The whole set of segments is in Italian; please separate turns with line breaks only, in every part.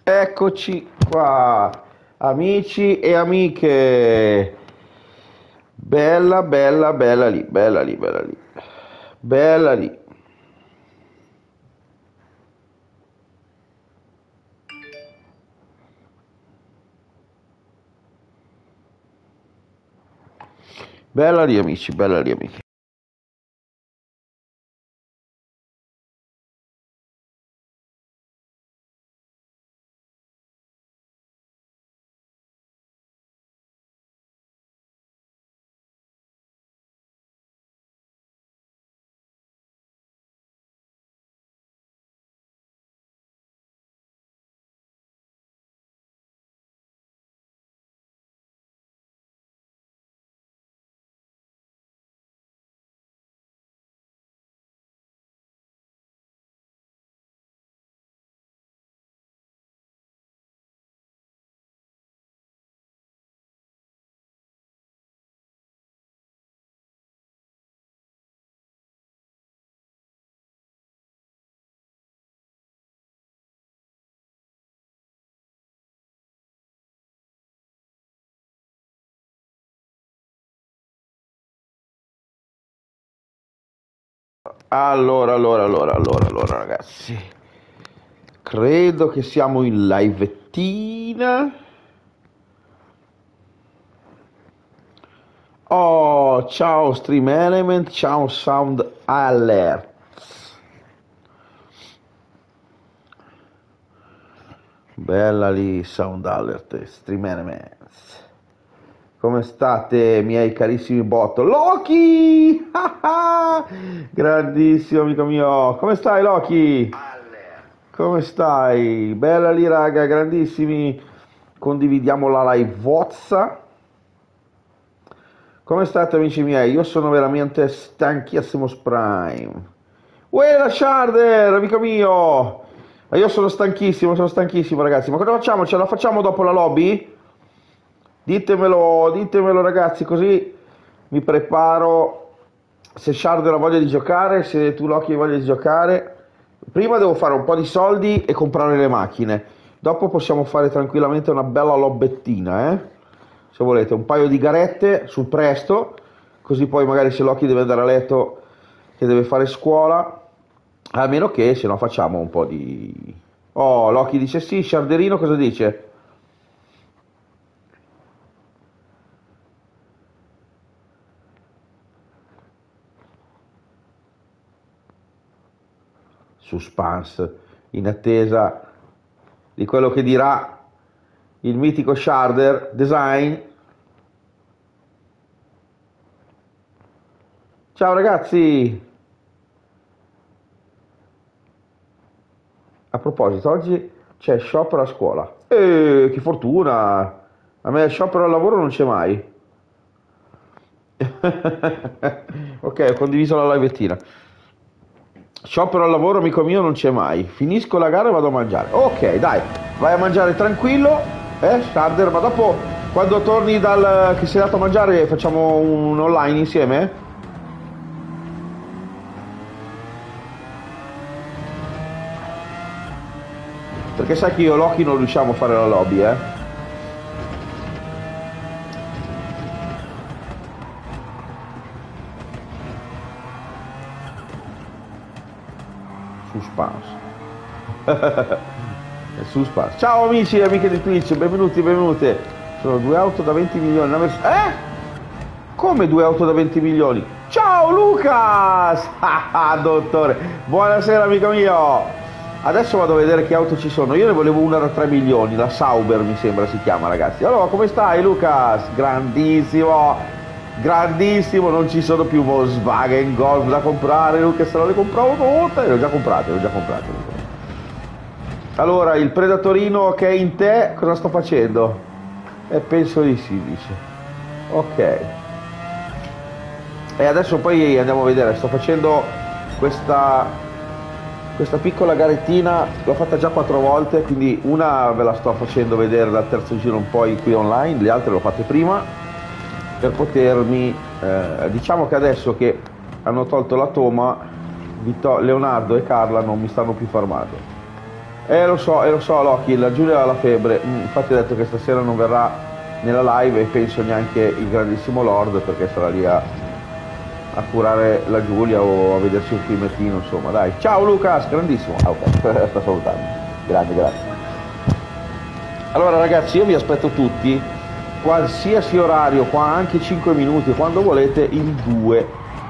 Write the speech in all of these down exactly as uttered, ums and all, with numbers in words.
Eccoci qua, amici e amiche. Bella, bella, bella lì, bella lì, bella lì. Bella lì. Bella lì, amici, bella lì, amiche. Allora, allora, allora, allora, allora, ragazzi. Credo che siamo in livettina. Oh, ciao Stream Element, ciao Sound Alert. Bella lì, Sound Alert, Stream Elements. Come state, miei carissimi bot? Loki! Grandissimo amico mio. Come stai, Loki? Come stai? Bella lì, raga, grandissimi. Condividiamo la live vozza. Come state, amici miei? Io sono veramente stanchissimo Prime. Uè, la Sharder, amico mio! Ma io sono stanchissimo, sono stanchissimo, ragazzi. Ma cosa facciamo? Ce la facciamo dopo la lobby? Ditemelo, ditemelo, ragazzi, così mi preparo. Se Sharder ha voglia di giocare, se tu Loki hai voglia di giocare. Prima devo fare un po' di soldi e comprare le macchine. Dopo possiamo fare tranquillamente una bella lobbettina, eh? Se volete, un paio di garette sul presto, così poi magari se Loki deve andare a letto, che deve fare scuola, a meno che se no facciamo un po' di... Oh, Loki dice sì, Sharderino cosa dice? Suspense, in attesa di quello che dirà il mitico Sharder Design. Ciao ragazzi! A proposito, oggi c'è sciopero a scuola. E che fortuna! A me sciopero al lavoro non c'è mai. Ok, ho condiviso la livettina. Sciopero al lavoro, amico mio, non c'è mai. Finisco la gara e vado a mangiare. Ok, dai, vai a mangiare tranquillo, eh, Sharder, ma dopo, quando torni dal che sei andato a mangiare, facciamo un online insieme? Perché sai che io e Loki non riusciamo a fare la lobby, eh? Suspense. Suspense. Ciao amici e amiche di Twitch, benvenuti, benvenute. Sono due auto da venti milioni. Una vers- eh? Come due auto da venti milioni? Ciao Lucas! Ah, dottore. Buonasera amico mio. Adesso vado a vedere che auto ci sono. Io ne volevo una da tre milioni, la Sauber mi sembra si chiama, ragazzi. Allora, come stai Lucas? Grandissimo, grandissimo, non ci sono più Volkswagen Golf da comprare, Lucas, se non le compravo tutte, le ho già comprate, le ho già comprate. Allora, il Predatorino che è in te, cosa sto facendo? Eh, penso di sì, dice. Ok. E adesso poi andiamo a vedere, sto facendo questa... Questa piccola garettina l'ho fatta già quattro volte, quindi una ve la sto facendo vedere dal terzo giro un po' qui online, le altre le ho fatte prima per potermi... Eh, diciamo che adesso che hanno tolto la Toma, Vito- Leonardo e Carla non mi stanno più fermando. Eh lo so, eh lo so Loki, la Giulia ha la febbre, mm, infatti ha detto che stasera non verrà nella live e penso neanche il grandissimo Lord perché sarà lì a, a curare la Giulia o a vedersi un filmettino, insomma, dai. Ciao Lucas, grandissimo. Ah ok, sta salutando. Grande, grazie. Allora ragazzi, io vi aspetto tutti, qualsiasi orario, qua anche cinque minuti, quando volete, il due.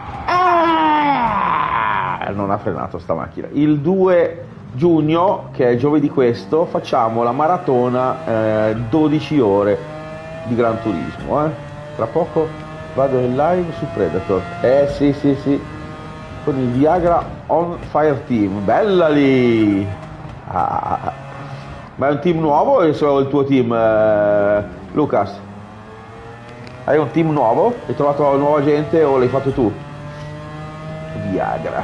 Ah, non ha frenato sta macchina. Il due giugno, che è giovedì questo, facciamo la maratona eh, dodici ore di Gran Turismo. Eh. Tra poco vado in live su Predator. Eh sì sì sì, con il Viagra On Fire Team. Bella lì! Ah. Ma è un team nuovo o è solo il tuo team, eh, Lucas? Hai un team nuovo? Hai trovato nuova gente o l'hai fatto tu? Viagra.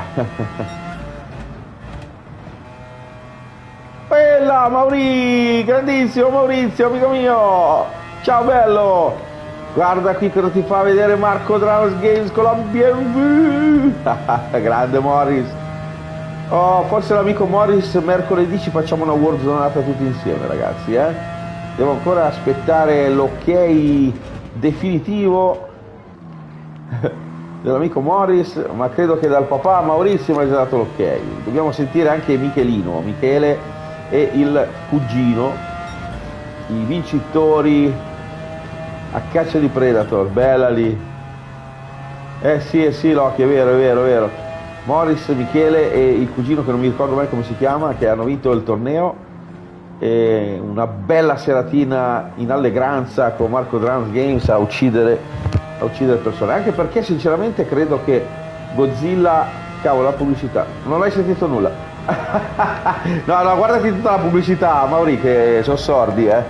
Bella Mauri, grandissimo Maurizio, amico mio. Ciao bello. Guarda qui cosa ti fa vedere Marco Drums Games con la B M W. Grande Morris. Oh, forse l'amico Morris mercoledì ci facciamo una Warzonata tutti insieme ragazzi, eh? Devo ancora aspettare l'ok definitivo dell'amico Morris, ma credo che dal papà Maurizio mi ha già dato l'ok. Dobbiamo sentire anche Michelino, Michele e il cugino, i vincitori a caccia di Predator. Bella lì. Eh sì, eh sì Loki, è vero, è vero, è vero. Morris, Michele e il cugino che non mi ricordo mai come si chiama, che hanno vinto il torneo, e una bella seratina in allegranza con Marco Drums Games a uccidere, a uccidere persone, anche perché sinceramente credo che Godzilla, cavolo, la pubblicità, non hai sentito nulla. No, no, guardati tutta la pubblicità, Mauri, che sono sordi, eh.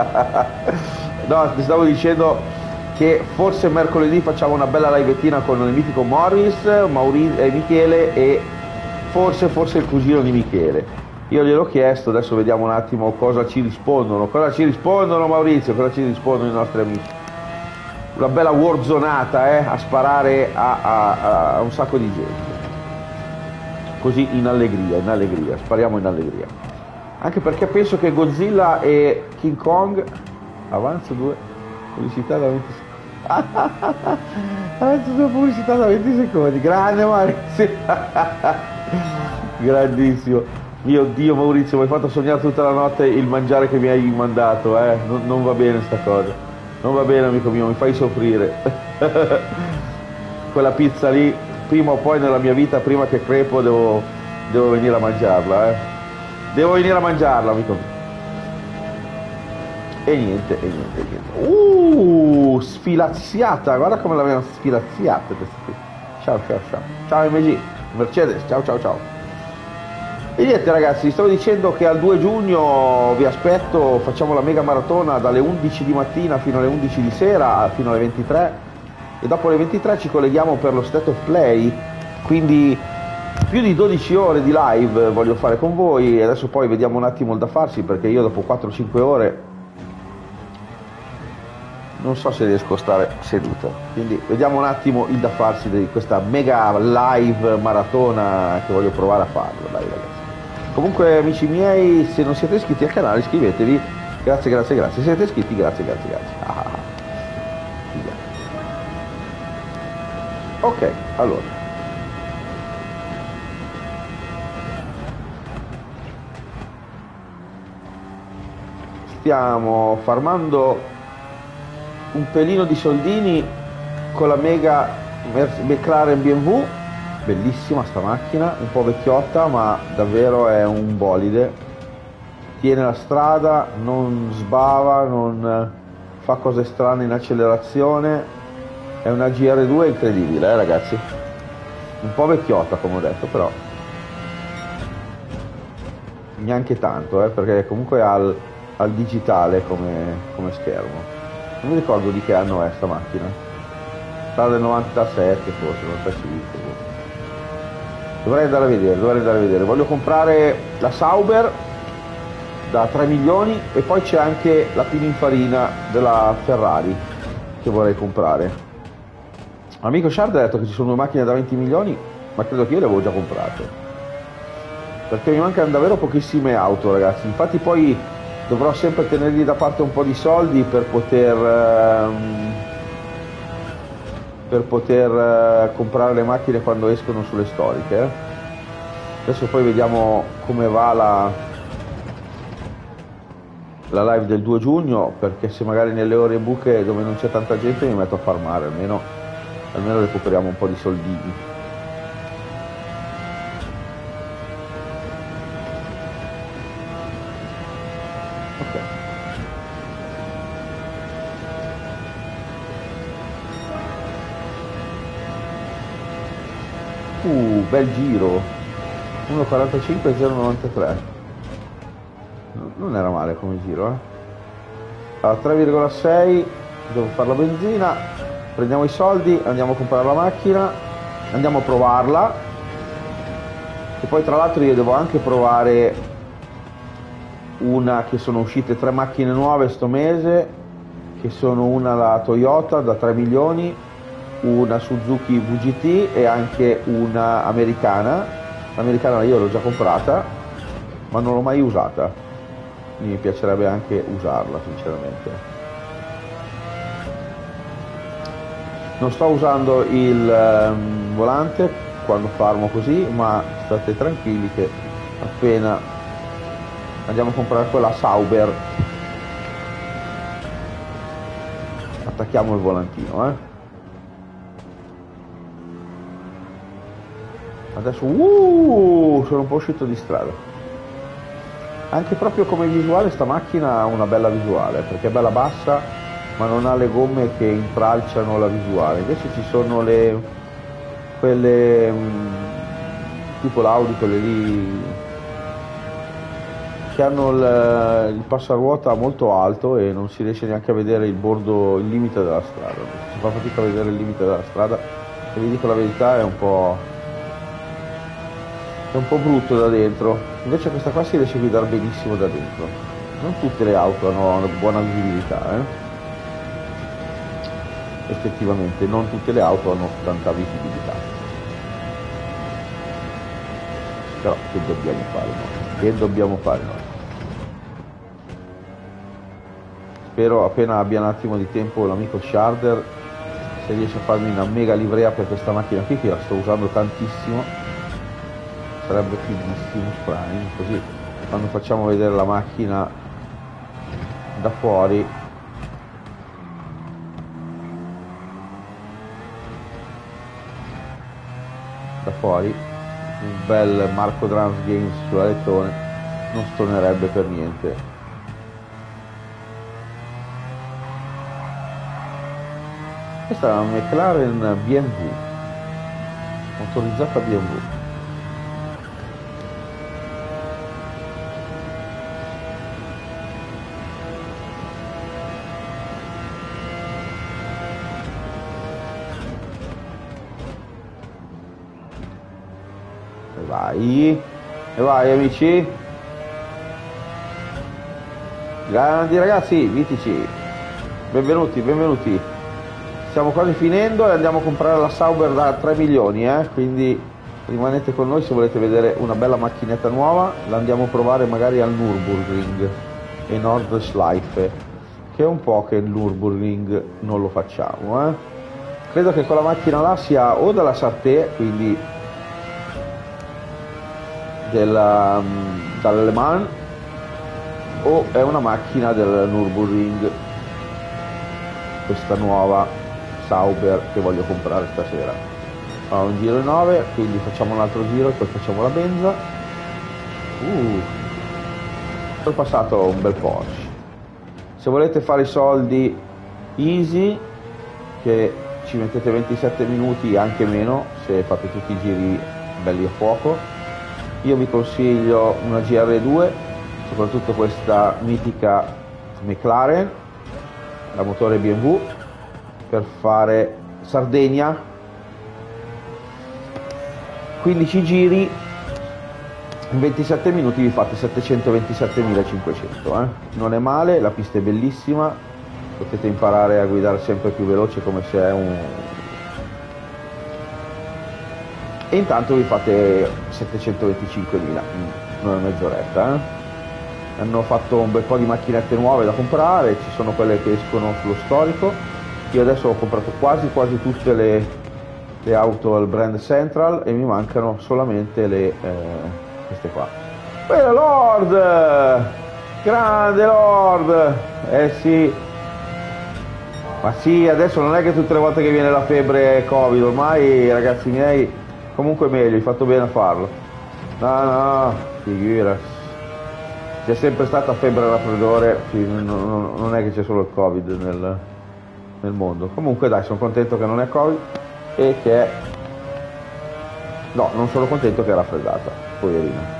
No, ti stavo dicendo che forse mercoledì facciamo una bella livettina con il mitico Morris, Mauri e Michele e forse, forse il cugino di Michele. Io gliel'ho chiesto, adesso vediamo un attimo cosa ci rispondono. Cosa ci rispondono Maurizio, cosa ci rispondono i nostri amici. Una bella warzonata, eh, a sparare a, a, a un sacco di gente. Così in allegria, in allegria, spariamo in allegria. Anche perché penso che Godzilla e King Kong, avanzo due pubblicità da venti secondi. Avanzo due pubblicità da venti secondi. Grande Maurizio. Grandissimo. Mio Dio Maurizio, mi hai fatto sognare tutta la notte il mangiare che mi hai mandato, eh. Non, non va bene sta cosa. Non va bene amico mio, mi fai soffrire. Quella pizza lì, prima o poi nella mia vita, prima che crepo, devo, devo venire a mangiarla, eh. Devo venire a mangiarla, amico mio. E niente, e niente, e niente. Uh, sfilaziata, guarda come l'avevano sfilaziata questa qui. Ciao, ciao, ciao. Ciao M G, Mercedes, ciao, ciao, ciao. E niente ragazzi, stavo dicendo che al due giugno vi aspetto, facciamo la mega maratona dalle undici di mattina fino alle undici di sera, fino alle ventitré, e dopo le ventitré ci colleghiamo per lo State of Play, quindi più di dodici ore di live voglio fare con voi, e adesso poi vediamo un attimo il da farsi, perché io dopo quattro cinque ore non so se riesco a stare seduto, quindi vediamo un attimo il da farsi di questa mega live maratona che voglio provare a farlo, dai ragazzi. Comunque amici miei, se non siete iscritti al canale iscrivetevi, grazie grazie grazie, se siete iscritti grazie grazie grazie. Ah, ok, allora stiamo farmando un pelino di soldini con la mega McLaren B M W, bellissima sta macchina, un po' vecchiotta ma davvero è un bolide, tiene la strada, non sbava, non fa cose strane in accelerazione, è una G R due incredibile, eh ragazzi, un po' vecchiotta come ho detto, però neanche tanto, eh, perché comunque ha il, ha il digitale come, come schermo. Non mi ricordo di che anno è sta macchina, sarà del novantasette forse, novantacinque. Dovrei andare a vedere, dovrei andare a vedere. Voglio comprare la Sauber da tre milioni e poi c'è anche la Pininfarina della Ferrari che vorrei comprare. Amico Shard ha detto che ci sono due macchine da venti milioni, ma credo che io le avevo già comprate. perché mi mancano davvero pochissime auto, ragazzi. Infatti poi dovrò sempre tenergli da parte un po' di soldi per poter ehm, per poter eh, comprare le macchine quando escono sulle storiche, eh. Adesso poi vediamo come va la la live del due giugno, perché se magari nelle ore buche dove non c'è tanta gente mi metto a farmare, almeno almeno recuperiamo un po' di soldini. Ok. Uh, bel giro. uno quarantacinque zero novantatré. Non era male come giro, eh. Allora, tre virgola sei, devo fare la benzina, prendiamo i soldi, andiamo a comprare la macchina, andiamo a provarla. E poi tra l'altro io devo anche provare una, che sono uscite tre macchine nuove sto mese, che sono una la Toyota da tre milioni, una Suzuki V G T e anche una americana. L'americana io l'ho già comprata, ma non l'ho mai usata. Mi piacerebbe anche usarla, sinceramente. Non sto usando il um, volante quando farmo così, ma state tranquilli che appena andiamo a comprare quella Sauber attacchiamo il volantino, eh. Adesso uh, sono un po' uscito di strada. Anche proprio come visuale sta macchina ha una bella visuale, perché è bella bassa ma non ha le gomme che intralciano la visuale. Invece ci sono le quelle mh, tipo l'Audi, quelle lì che hanno il, il passaruota molto alto e non si riesce neanche a vedere il bordo, il limite della strada. Si fa fatica a vedere il limite della strada e vi dico la verità, è un po' è un po' brutto da dentro. Invece questa qua si riesce a guidare benissimo da dentro. Non tutte le auto hanno una buona visibilità, eh? Effettivamente non tutte le auto hanno tanta visibilità. Però che dobbiamo fare noi? Che dobbiamo fare noi? Spero appena abbia un attimo di tempo l'amico Sharder se riesce a farmi una mega livrea per questa macchina qui, che la sto usando tantissimo. Sarebbe fighissimo Prime, così quando facciamo vedere la macchina da fuori da fuori un bel Marco Drums Games sull'alettone non stonerebbe per niente. Questa è una McLaren B M W, motorizzata B M W. Vai, e vai amici, grandi ragazzi, mitici, benvenuti, benvenuti. Stiamo quasi finendo e andiamo a comprare la Sauber da tre milioni, eh? Quindi rimanete con noi se volete vedere una bella macchinetta nuova. La andiamo a provare magari al Nürburgring e Nordschleife, che è un po' che il Nürburgring non lo facciamo, eh? Credo che quella macchina là sia o della Sarté, quindi della, dall'Le Mans, o è una macchina del Nürburgring, questa nuova Sauber che voglio comprare stasera. Fa un giro in nove, quindi facciamo un altro giro e poi facciamo la benza. Uh, ho passato un bel Porsche. Se volete fare i soldi easy, che ci mettete ventisette minuti, anche meno, se fate tutti i giri belli a fuoco, io vi consiglio una G R due, soprattutto questa mitica McLaren, la motore B M W, per fare Sardegna, quindici giri, in ventisette minuti vi fate settecentoventisettemilacinquecento, eh? Non è male, la pista è bellissima, potete imparare a guidare sempre più veloce come se è un... e intanto vi fate settecentoventicinquemila in una mezz'oretta. Eh? Hanno fatto un bel po' di macchinette nuove da comprare, ci sono quelle che escono sullo storico. Io adesso ho comprato quasi quasi tutte le, le auto al Brand Central e mi mancano solamente le, eh, queste qua. Quella Lord! Grande Lord! Eh sì! Ma sì, adesso non è che tutte le volte che viene la febbre Covid, ormai ragazzi miei, comunque meglio, hai fatto bene a farlo. No, no, figurati. C'è sempre stata febbre e raffreddore, non, non è che c'è solo il Covid nel, nel mondo. Comunque dai, sono contento che non è Covid e che è... No, non sono contento che è raffreddata, poverina.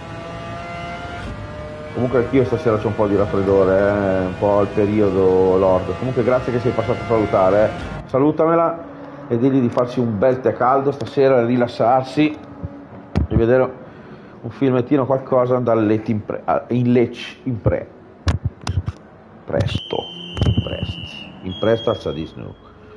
Comunque anch'io stasera c'ho un po' di raffreddore, eh? Un po' il periodo Lord. Comunque grazie che sei passato a salutare, eh? Salutamela e digli di farsi un bel tè caldo stasera, rilassarsi e vedere un filmettino, qualcosa dal letto in pre, in lecce, in pre. Presto, in presto, in presto al sadismo.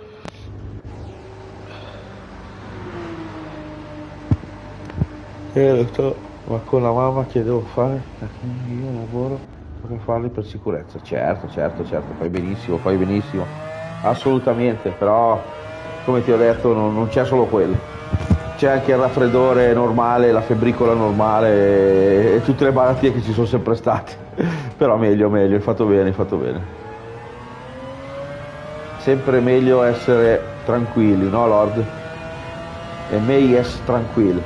Eh, lo so, ma con la mamma che devo fare? Perché io lavoro per farli per sicurezza. Certo, certo, certo, fai benissimo, fai benissimo. Assolutamente, però come ti ho detto non, non c'è solo quello. C'è anche il raffreddore normale, la febbricola normale e, e tutte le malattie che ci sono sempre state. Però meglio, meglio, hai fatto bene, hai fatto bene. Sempre meglio essere tranquilli, no Lord? E may es tranquillo.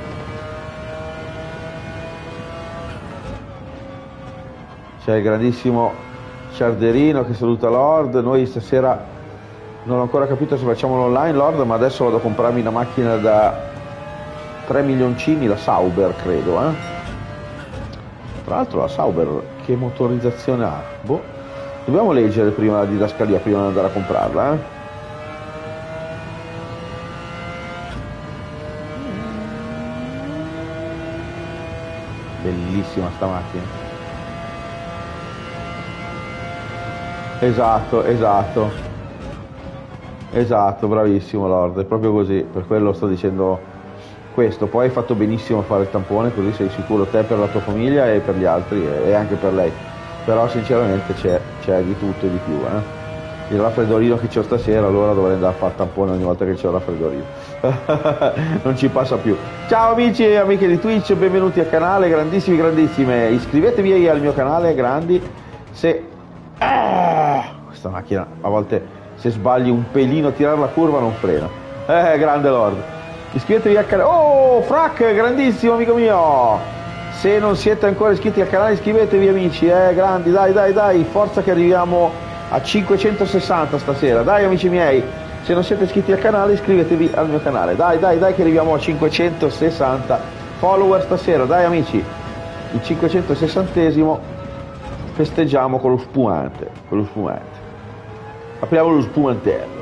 C'è il grandissimo Ciarderino che saluta Lord. Noi stasera non ho ancora capito se facciamolo online Lord, ma adesso vado a comprarmi una macchina da tre milioncini, la Sauber credo, eh? Tra l'altro la Sauber che motorizzazione ha? Boh, dobbiamo leggere prima la didascalia prima di andare a comprarla, eh? Bellissima sta macchina. Esatto, esatto, esatto, bravissimo Lord, è proprio così, per quello sto dicendo questo. Poi hai fatto benissimo a fare il tampone, così sei sicuro te per la tua famiglia e per gli altri e anche per lei, però sinceramente c'è, c'è di tutto e di più, eh? Il raffreddorino che c'ho stasera, allora dovrei andare a fare il tampone ogni volta che c'è il raffreddorino. Non ci passa più. Ciao amici e amiche di Twitch, benvenuti al canale, grandissimi grandissime, iscrivetevi al mio canale, grandi. Se ah, questa macchina a volte se sbagli un pelino a tirare la curva non frena, eh, grande Lord. Iscrivetevi al canale. Oh, Frac, grandissimo amico mio. Se non siete ancora iscritti al canale iscrivetevi amici, eh, grandi, dai dai dai, forza che arriviamo a cinquecentosessanta stasera, dai amici miei. Se non siete iscritti al canale iscrivetevi al mio canale, dai dai dai che arriviamo a cinquecentosessanta follower stasera, dai amici. Il cinquecentosessantesimo festeggiamo con lo spumante, con lo spumante. Apriamo lo spumantello.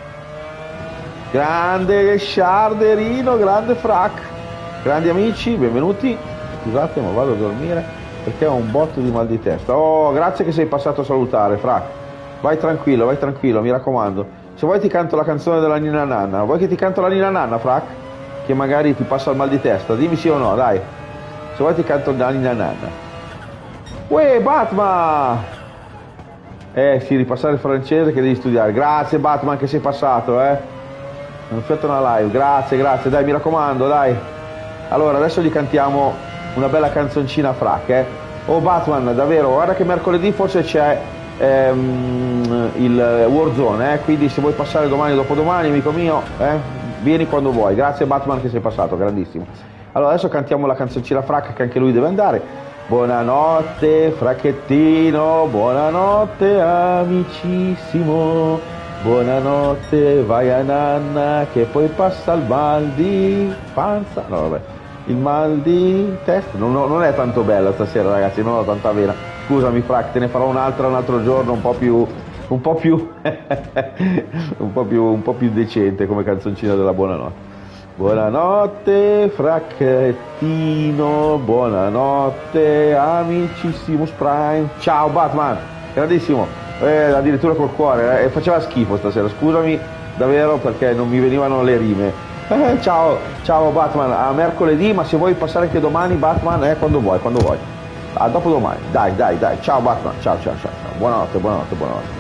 Grande Sciarderino, grande Frac, grandi amici, benvenuti. Scusate ma vado a dormire perché ho un botto di mal di testa. Oh, grazie che sei passato a salutare Frac. Vai tranquillo, vai tranquillo, mi raccomando. Se vuoi ti canto la canzone della Nina Nanna. Vuoi che ti canto la Nina Nanna, Frac? Che magari ti passa il mal di testa, dimmi sì o no, dai. Se vuoi ti canto la Nina Nanna. Uè, Batman! Eh sì, ripassare il francese che devi studiare. Grazie Batman che sei passato, eh. Non fatto una live, grazie, grazie, dai, mi raccomando, dai. Allora, adesso gli cantiamo una bella canzoncina a Frac, eh. Oh Batman, davvero, guarda che mercoledì forse c'è ehm, il Warzone, eh. Quindi se vuoi passare domani o dopodomani, amico mio, eh, vieni quando vuoi. Grazie Batman che sei passato, grandissimo. Allora, adesso cantiamo la canzoncina a Frac che anche lui deve andare. Buonanotte Fracchettino, buonanotte amicissimo, buonanotte vai a nanna che poi passa il mal di panza, no vabbè, il mal di testa, non, non è tanto bella stasera ragazzi, non ho tanta vena, scusami Frac, te ne farò un'altra un altro giorno un po' più, un po' più, un po' più, un po' più decente come canzoncina della buonanotte. Buonanotte Fracchettino, buonanotte amicissimo Prime. Ciao Batman, grandissimo, eh, addirittura col cuore, eh, faceva schifo stasera, scusami davvero perché non mi venivano le rime. Eh, ciao, ciao Batman, a mercoledì, ma se vuoi passare anche domani Batman, eh, quando vuoi, quando vuoi. A dopo domani, dai, dai, dai, ciao Batman, ciao, ciao, ciao, ciao. Buonanotte, buonanotte, buonanotte.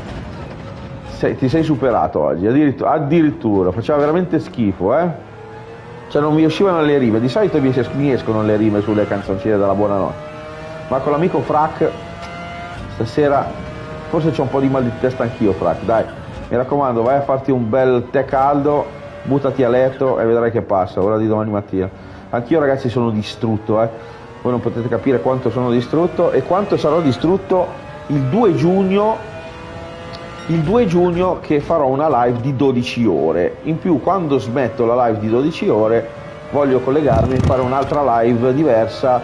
Sei, ti sei superato oggi, addirittura, addirittura, faceva veramente schifo, eh? Cioè non mi uscivano le rime, di solito mi, es- mi escono le rime sulle canzoncine della buonanotte. Ma con l'amico Frac, stasera, forse c'ho un po' di mal di testa anch'io Frac, dai, mi raccomando, vai a farti un bel tè caldo, buttati a letto e vedrai che passa, ora di domani mattina. Anch'io ragazzi sono distrutto, eh. Voi non potete capire quanto sono distrutto e quanto sarò distrutto il due giugno il due giugno che farò una live di dodici ore. In più, quando smetto la live di dodici ore, voglio collegarmi e fare un'altra live diversa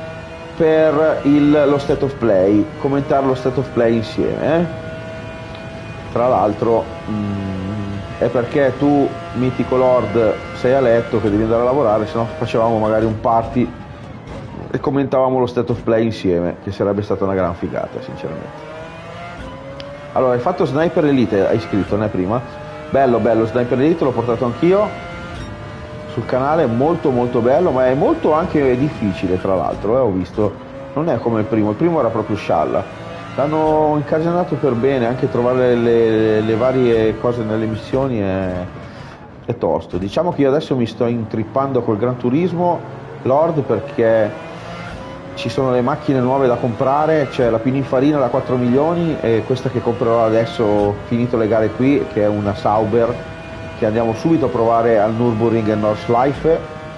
per il, lo State of Play, commentare lo State of Play insieme. Eh? Tra l'altro, mh, è perché tu, mitico Lord, sei a letto che devi andare a lavorare, se no facevamo magari un party e commentavamo lo State of Play insieme, che sarebbe stata una gran figata, sinceramente. Allora, hai fatto Sniper Elite, hai scritto, né prima? Bello, bello, Sniper Elite l'ho portato anch'io sul canale, molto molto bello, ma è molto anche difficile tra l'altro, eh, ho visto. Non è come il primo, il primo era proprio scialla. L'hanno incasinato per bene, anche trovare le, le varie cose nelle missioni è, è tosto. Diciamo che io adesso mi sto intrippando col Gran Turismo Lord perché ci sono le macchine nuove da comprare, c'è la Pininfarina da quattro milioni e questa che comprerò adesso, finito le gare qui, che è una Sauber, che andiamo subito a provare al Nürburgring e Nordschleife,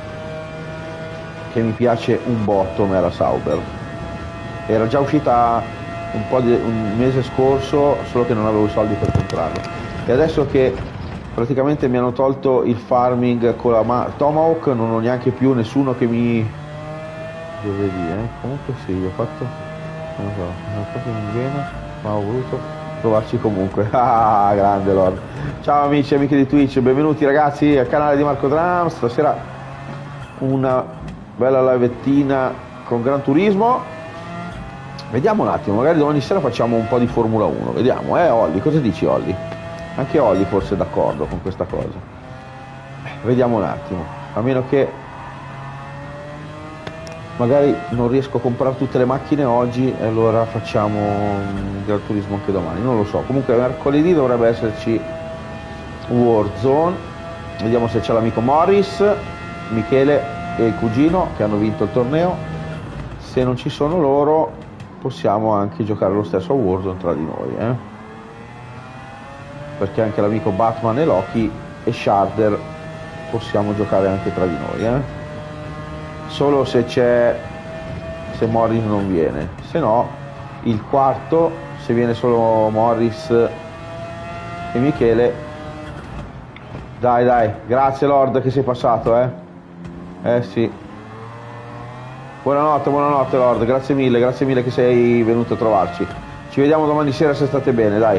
che mi piace un botto a me la Sauber. Era già uscita un po' di un mese scorso, solo che non avevo i soldi per comprarlo. E adesso che praticamente mi hanno tolto il farming con la ma- Tomahawk, non ho neanche più nessuno che mi giovedì, eh? Comunque sì, ho fatto, non so, non so che mi viene, ma ho voluto provarci comunque. Ah, grande Lord. Ciao amici e amiche di Twitch, benvenuti ragazzi al canale di Marco Dram. Stasera una bella livettina con Gran Turismo. Vediamo un attimo, magari domani sera facciamo un po' di Formula uno, vediamo, eh Olli, cosa dici Olli? Anche Olli forse è d'accordo con questa cosa. Vediamo un attimo, a meno che magari non riesco a comprare tutte le macchine oggi e allora facciamo un Gran Turismo anche domani, non lo so. Comunque mercoledì dovrebbe esserci Warzone, vediamo se c'è l'amico Morris, Michele e il cugino che hanno vinto il torneo. Se non ci sono loro possiamo anche giocare lo stesso a Warzone tra di noi, eh? Perché anche l'amico Batman e Loki e Sharder possiamo giocare anche tra di noi, eh? Solo se c'è, se Morris non viene, se no il quarto, se viene solo Morris e Michele. Dai dai, grazie Lord che sei passato, eh eh sì, buonanotte, buonanotte Lord, grazie mille, grazie mille che sei venuto a trovarci. Ci vediamo domani sera se state bene, dai.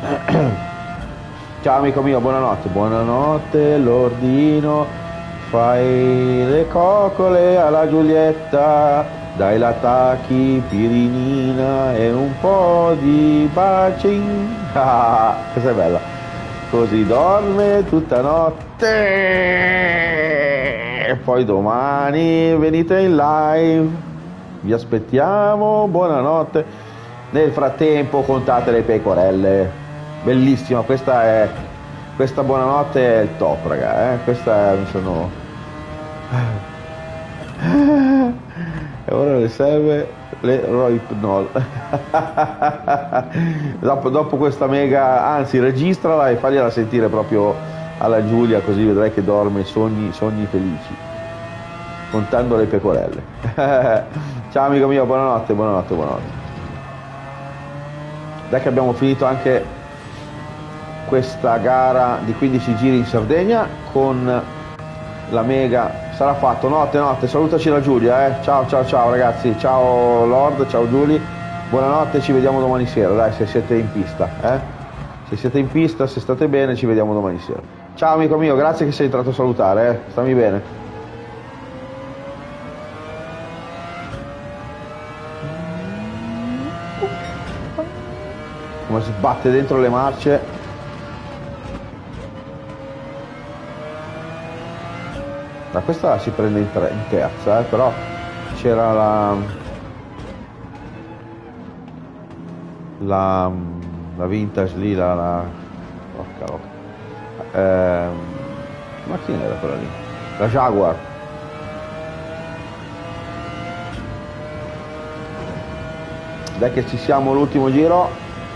Ciao amico mio, buonanotte. Buonanotte Lordino, fai le coccole alla Giulietta, dai la tachipirinina e un po' di bacin. Ah, questa è bella. Così dorme tutta notte e poi domani venite in live, vi aspettiamo, buonanotte. Nel frattempo contate le pecorelle, bellissima, questa è questa buonanotte è il top raga, eh? Questa è, mi sono e ora le serve le Rohypnol. dopo, dopo questa mega, anzi registrala e fagliela sentire proprio alla Giulia, così vedrai che dorme sogni, sogni felici contando le pecorelle. Ciao amico mio, buonanotte, buonanotte, buonanotte. Dai che abbiamo finito anche questa gara di quindici giri in Sardegna con la mega. Sarà fatto, notte notte, salutaci la Giulia, eh. Ciao ciao ciao ragazzi, ciao Lord, ciao Giulia, buonanotte, ci vediamo domani sera, dai, se siete in pista, eh. Se siete in pista, se state bene, ci vediamo domani sera. Ciao amico mio, grazie che sei entrato a salutare, eh. Stammi bene. Come si batte dentro le marce. Ma questa si prende in, tre, in terza, eh, però c'era la, la la vintage lì, la, la... Porca roca. Ehm, ma chi era quella lì? La Jaguar. Dai che ci siamo l'ultimo giro.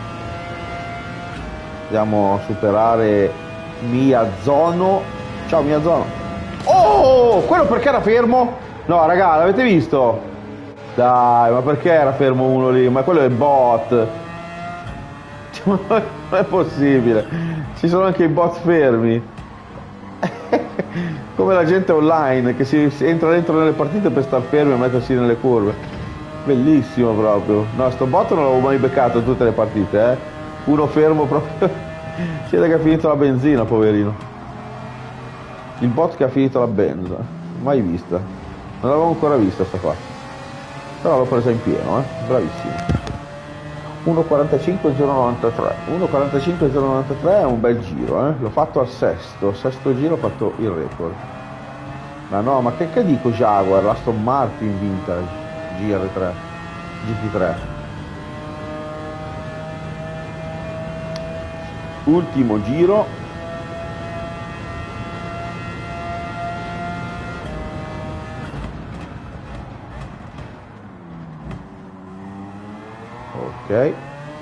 Andiamo a superare Miyazono. Ciao Miyazono. Oh, quello perché era fermo? No raga, l'avete visto? Dai, ma perché era fermo uno lì? Ma quello è il bot. Non è possibile. Ci sono anche i bot fermi. Come la gente online che si, si entra dentro nelle partite per star fermi e mettersi nelle curve. Bellissimo proprio. No, sto bot non l'avevo mai beccato in tutte le partite, eh. Uno fermo proprio. Si vede che ha finito la benzina, poverino. Il bot che ha finito la benza. Mai vista. Non l'avevo ancora vista sta qua. Però l'ho presa in pieno, eh. Bravissimo. uno quarantacinque zero novantatré. uno quarantacinque zero novantatré è un bel giro, eh. L'ho fatto al sesto. Sesto giro ho fatto il record. Ma no, ma che, che dico Jaguar? Aston Martin Vintage G R tre G T tre. Ultimo giro. Ok.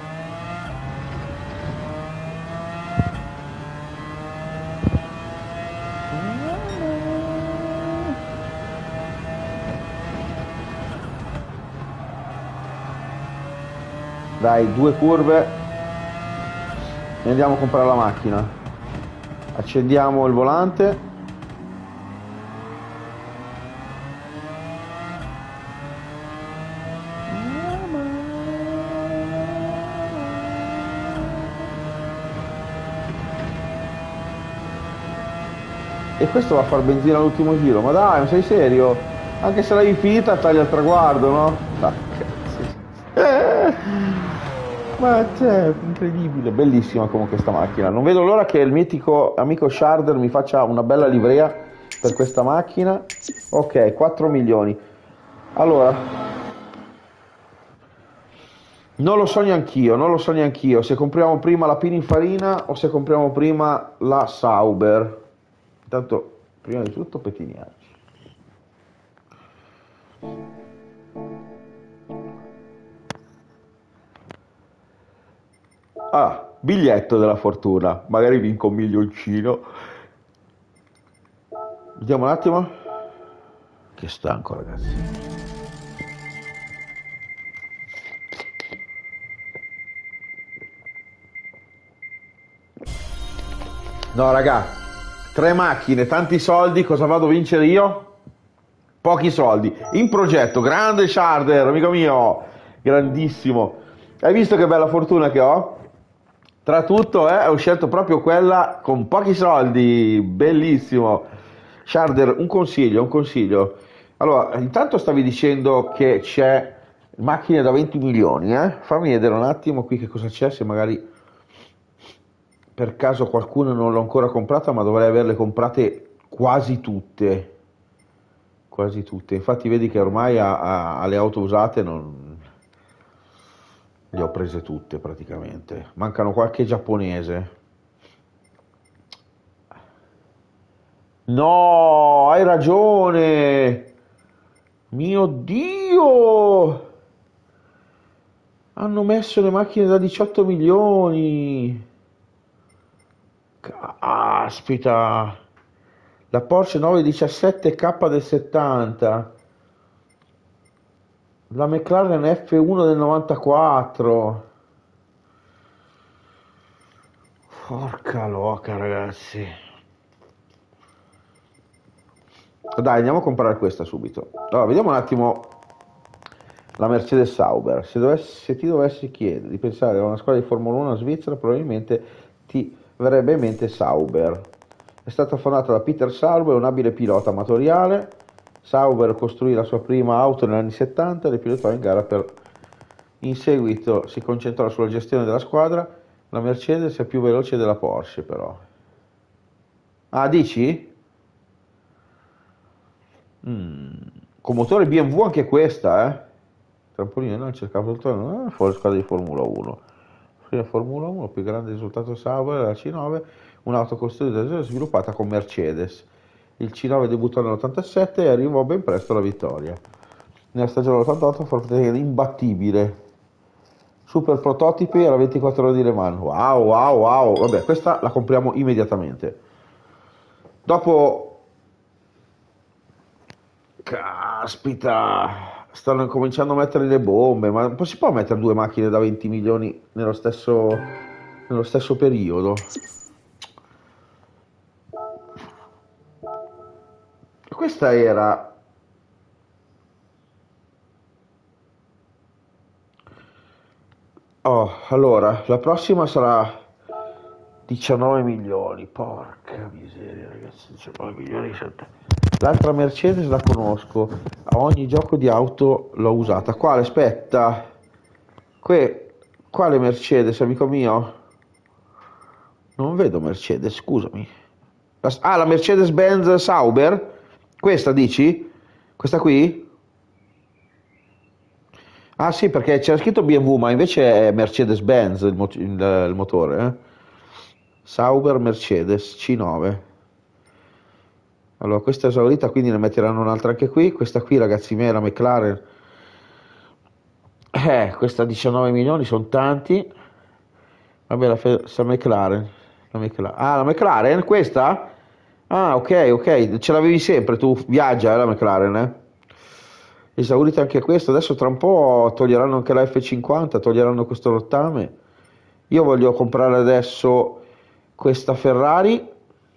Dai, due curve e andiamo a comprare la macchina. Accendiamo il volante. E questo va a far benzina all'ultimo giro. Ma dai, ma sei serio? Anche se l'hai finita taglia il traguardo, no? Ah, cazzo. Ma c'è, incredibile, bellissima comunque questa macchina. Non vedo l'ora che il mitico amico Sharder mi faccia una bella livrea per questa macchina. Ok, quattro milioni. Allora, non lo so neanch'io, non lo so neanch'io se compriamo prima la Pininfarina o se compriamo prima la Sauber. Intanto, prima di tutto pettiniamoci. Ah, biglietto della fortuna, magari vinco un milioncino. Vediamo un attimo. Che stanco, ragazzi. No, raga, tre macchine, tanti soldi, cosa vado a vincere io? Pochi soldi. In progetto, grande Sharder, amico mio, grandissimo. Hai visto che bella fortuna che ho? Tra tutto, eh, ho scelto proprio quella con pochi soldi, bellissimo. Sharder, un consiglio, un consiglio. Allora, intanto stavi dicendo che c'è macchine da venti milioni, eh? Fammi vedere un attimo qui che cosa c'è, se magari per caso qualcuno non l'ho ancora comprata, ma dovrei averle comprate quasi tutte. Quasi tutte. Infatti vedi che ormai a, a, alle auto usate non... le ho prese tutte praticamente. Mancano qualche giapponese. No, hai ragione. Mio Dio. Hanno messo le macchine da diciotto milioni. Caspita. La Porsche nove diciassette K del settanta. La McLaren F uno del novantaquattro. Porca loca, ragazzi. Dai, andiamo a comprare questa subito. Allora, vediamo un attimo la Mercedes Sauber. Se, dovessi, se ti dovessi chiedere di pensare a una squadra di Formula uno a Svizzera, probabilmente ti verrebbe in mente Sauber. È stata fondata da Peter Sauber, un abile pilota amatoriale. Sauber costruì la sua prima auto negli anni settanta e le pilotò in gara per... In seguito si concentrò sulla gestione della squadra. La Mercedes è più veloce della Porsche, però. Ah, dici? Mm. Con motore B M W anche questa, eh? Trampolino, non cercavo tutto, eh, fuori squadra di Formula uno. Prima Formula uno, più grande risultato Sauber, la C nove, un'auto costruita e sviluppata con Mercedes. Il C nove debuttò nell'ottantasette e arrivò ben presto alla vittoria. Nella stagione ottantotto fu praticamente imbattibile. Super prototipi alla ventiquattro ore di Le Mans. Wow, wow, wow. Vabbè, questa la compriamo immediatamente. Dopo, caspita, stanno cominciando a mettere le bombe, ma non si può mettere due macchine da venti milioni nello stesso, nello stesso periodo? Questa era... Oh, allora, la prossima sarà diciannove milioni, porca miseria ragazzi, diciannove milioni di sette. L'altra Mercedes la conosco, a ogni gioco di auto l'ho usata. Quale? Aspetta, que... quale Mercedes, amico mio? Non vedo Mercedes, scusami. La... Ah, la Mercedes-Benz Sauber? Questa dici? Questa qui? Ah sì, perché c'era scritto B M W, ma invece è Mercedes-Benz il, mo- il- il motore, eh? Sauber Mercedes C nove. Allora, questa è esaurita, quindi ne metteranno un'altra anche qui. Questa qui, ragazzi miei, è la McLaren. Eh, questa diciannove milioni, sono tanti. Vabbè, la, fe- sta McLaren. La McLaren. Ah, la McLaren, questa? Ah, ok, ok, ce l'avevi sempre, tu viaggia, eh, la McLaren, eh? Esaurita anche questo, adesso tra un po' toglieranno anche la F cinquanta, toglieranno questo rottame. Io voglio comprare adesso questa Ferrari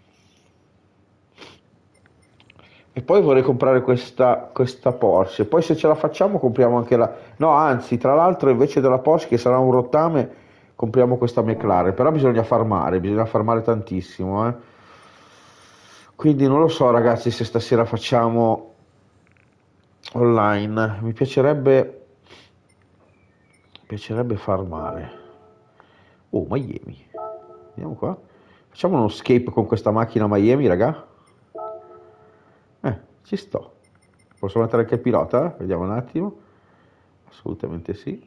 e poi vorrei comprare questa, questa Porsche. Poi se ce la facciamo compriamo anche la... No, anzi, tra l'altro invece della Porsche che sarà un rottame, compriamo questa McLaren. Però bisogna farmare, bisogna farmare tantissimo, eh. Quindi non lo so ragazzi se stasera facciamo online. Mi piacerebbe, mi piacerebbe farmare. Oh, Miami. Vediamo qua. Facciamo uno escape con questa macchina a Miami, raga. Eh, ci sto. Posso mettere anche il pilota? Vediamo un attimo. Assolutamente sì.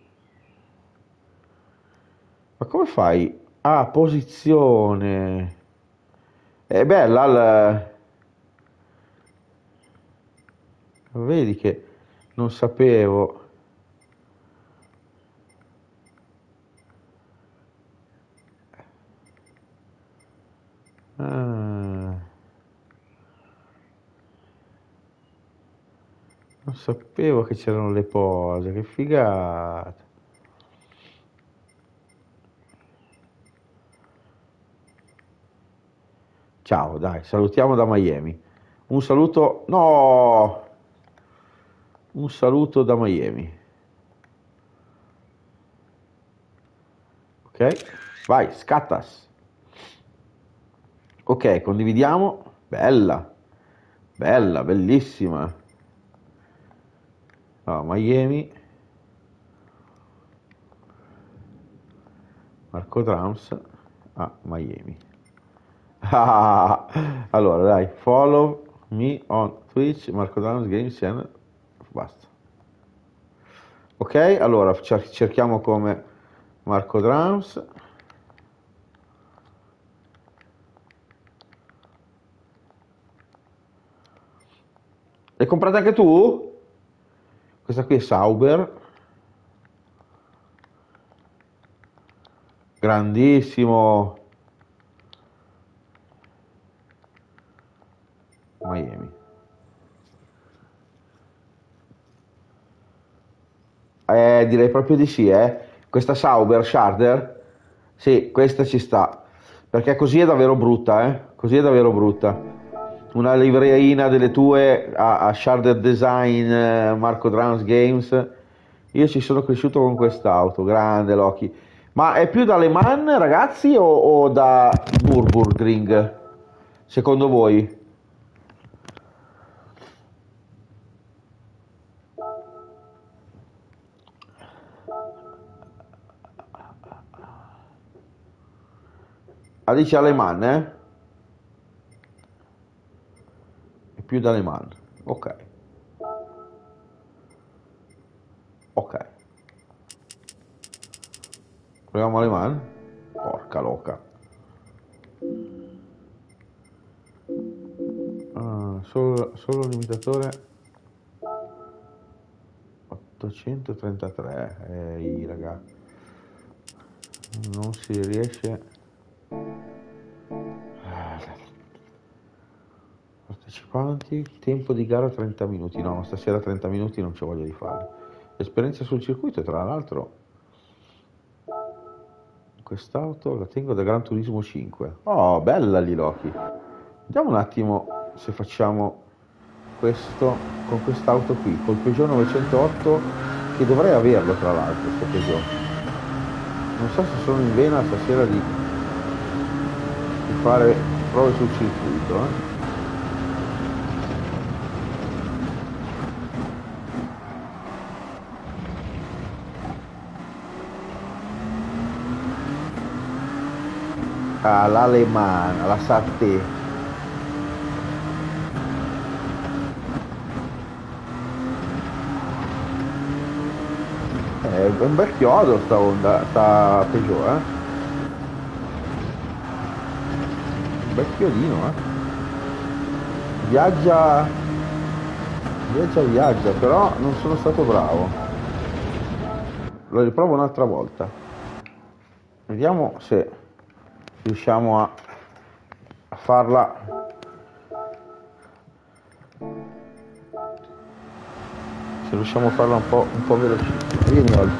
Ma come fai? Ah, posizione. È bella il... Vedi che non sapevo. Ah, non sapevo che c'erano le pose. Che figata. Ciao, dai, salutiamo da Miami. Un saluto... No! Un saluto da Miami. Ok? Vai, scattas. Ok, condividiamo. Bella, bella, bellissima. Ah, Miami, Marco Drums a Miami. Ah, allora, dai, follow me on Twitch, Marco Drums Game Channel. Basta. Ok, allora cer- cerchiamo come Marco Drums. L'hai comprata anche tu? Questa qui è Sauber. Grandissimo. Miami. Eh, direi proprio di sì, eh. Questa Sauber, Sharder, sì, questa ci sta. Perché così è davvero brutta, eh. Così è davvero brutta. Una livreina delle tue a, a Sharder Design, eh, Marco Drums Games. Io ci sono cresciuto con quest'auto, grande Loki. Ma è più da Le Mans, ragazzi, o, o da Nürburgring? Secondo voi? Ah, dice Le Mans, eh? È più da Le Mans. Ok. Ok. Proviamo le mani. Porca loca. Ah, solo, solo limitatore ottocentotrentatré. Ehi, raga. Non si riesce. Partecipanti, tempo di gara trenta minuti. No, ma stasera trenta minuti non c'ho voglia di fare. Esperienza sul circuito, tra l'altro. Quest'auto la tengo da Gran Turismo cinque. Oh, bella lì Loki. Vediamo un attimo se facciamo questo con quest'auto qui, col Peugeot novecentotto, che dovrei averlo tra l'altro, questo Peugeot. Non so se sono in vena stasera di, di fare prove sul circuito, eh. All'alemana, la Sarté. È un bel chiodo sta Honda, sta Peugeot, eh. Un bel chiodino, eh. Viaggia, viaggia, viaggia, però non sono stato bravo. Lo riprovo un'altra volta. Vediamo se riusciamo a, a farla. Se riusciamo a farla un po', un po' velocissima. Vieni Oli.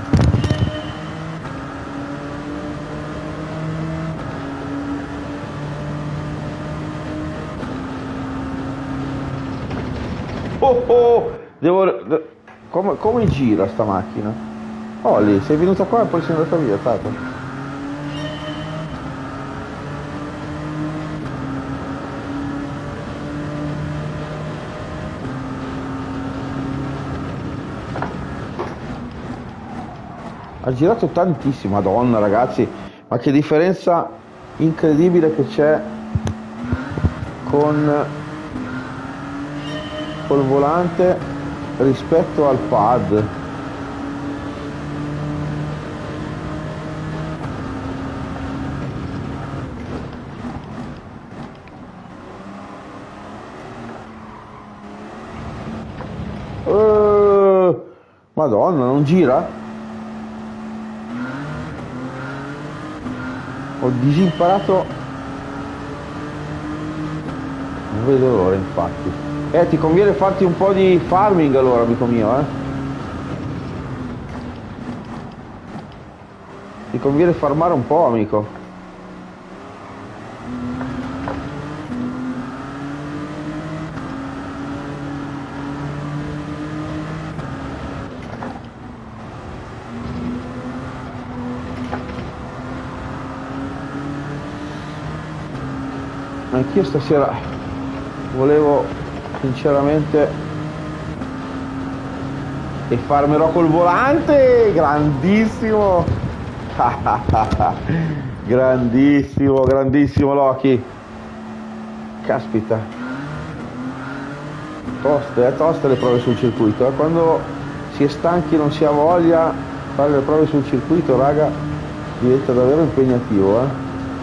Oh oh! Devo. de- Come, come gira sta macchina? Oli, sei venuta qua e poi sei andata via, Tata. Ha girato tantissimo, Madonna ragazzi, ma che differenza incredibile che c'è con col volante rispetto al pad. Uh, Madonna, non gira? Ho disimparato. Non vedo l'ora, infatti. Eh, ti conviene farti un po' di farming allora, amico mio, eh? Ti conviene farmare un po', amico. Anch'io stasera volevo sinceramente e farmelo col volante, grandissimo. Grandissimo, grandissimo Loki. Caspita. Toste, eh, toste le prove sul circuito, eh. Quando si è stanchi e non si ha voglia, fare le prove sul circuito, raga, diventa davvero impegnativo, eh.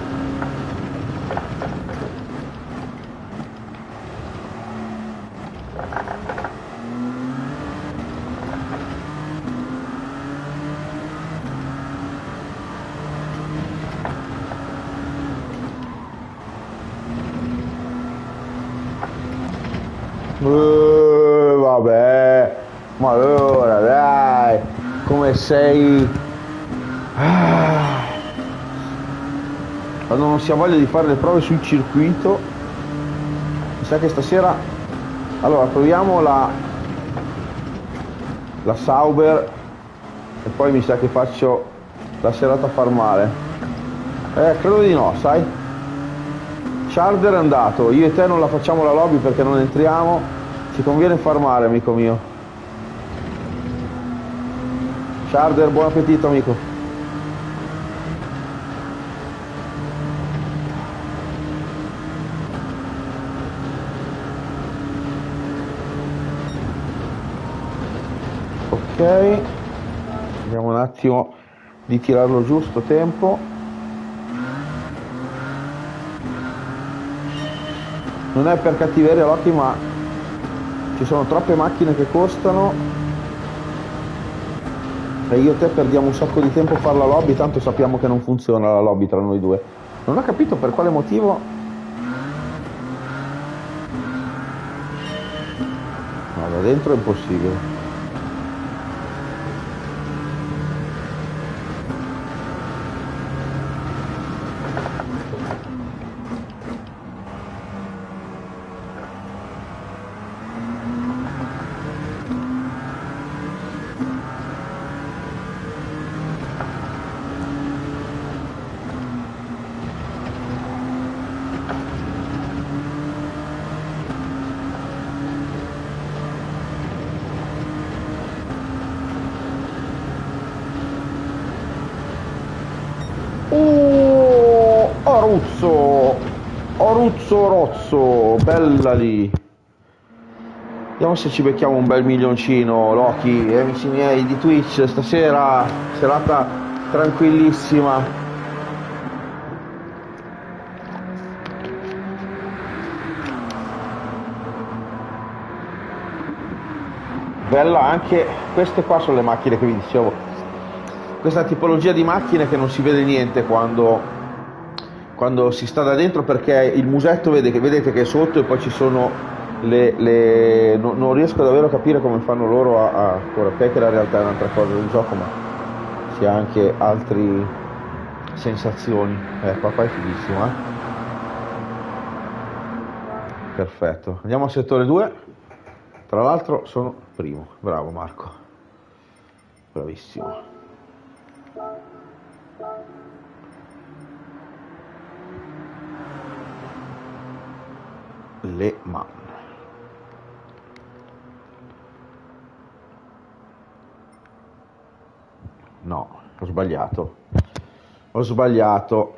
Uh, vabbè, ma allora dai, come sei? Ah. Quando non si ha voglia di fare le prove sul circuito, mi sa che stasera, allora proviamo la la Sauber e poi mi sa che faccio la serata a far male. Eh, credo di no, sai? Charder è andato, io e te non la facciamo la lobby perché non entriamo, ci conviene far male, amico mio. Charder, buon appetito, amico. Ok, vediamo un attimo di tirarlo giù sto tempo. Non è per cattiveria Loki, ma ci sono troppe macchine che costano e io e te perdiamo un sacco di tempo a fare la lobby, tanto sappiamo che non funziona la lobby tra noi due. Non ho capito per quale motivo. No, da dentro è impossibile. Oh, Oruzzo, Oruzzo Rozzo, bella lì. Vediamo se ci becchiamo un bel milioncino, Loki e amici miei di Twitch, stasera, serata tranquillissima. Bella anche, queste qua sono le macchine che vi dicevo. Questa tipologia di macchine che non si vede niente quando, quando si sta da dentro, perché il musetto vede che, vedete che è sotto e poi ci sono le... le no, non riesco davvero a capire come fanno loro a... a ok che la realtà è un'altra cosa del gioco, ma si ha anche altre sensazioni. Eh, qua, qua è fighissimo, eh? Perfetto. Andiamo al settore due. Tra l'altro sono primo. Bravo Marco. Bravissimo. Le Mans. No, ho sbagliato. Ho sbagliato.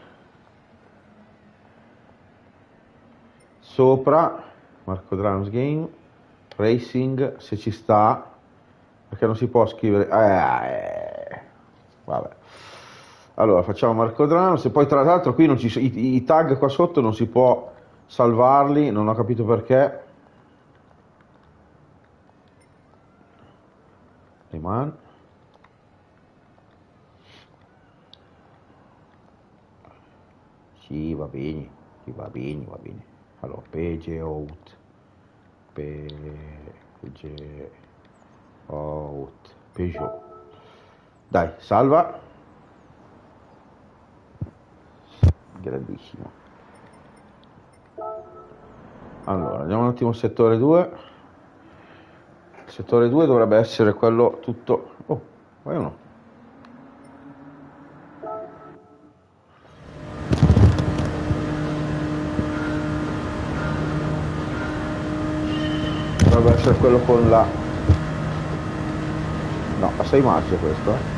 Sopra Marco Drums Game Racing, se ci sta, perché non si può scrivere. Eh, vabbè. Allora facciamo Marco Drums e poi tra l'altro qui non ci sono i, i tag qua sotto, non si può salvarli, non ho capito perché. Rimane. Sì, va bene, sì, va bene, va bene. Allora, Peugeot, Peugeot, Peugeot. Dai, salva. Grandissimo. Allora, andiamo un attimo al settore due. Il settore due dovrebbe essere quello tutto... Oh, vai uno. Dovrebbe essere quello con la... No, a sei marce questo, eh.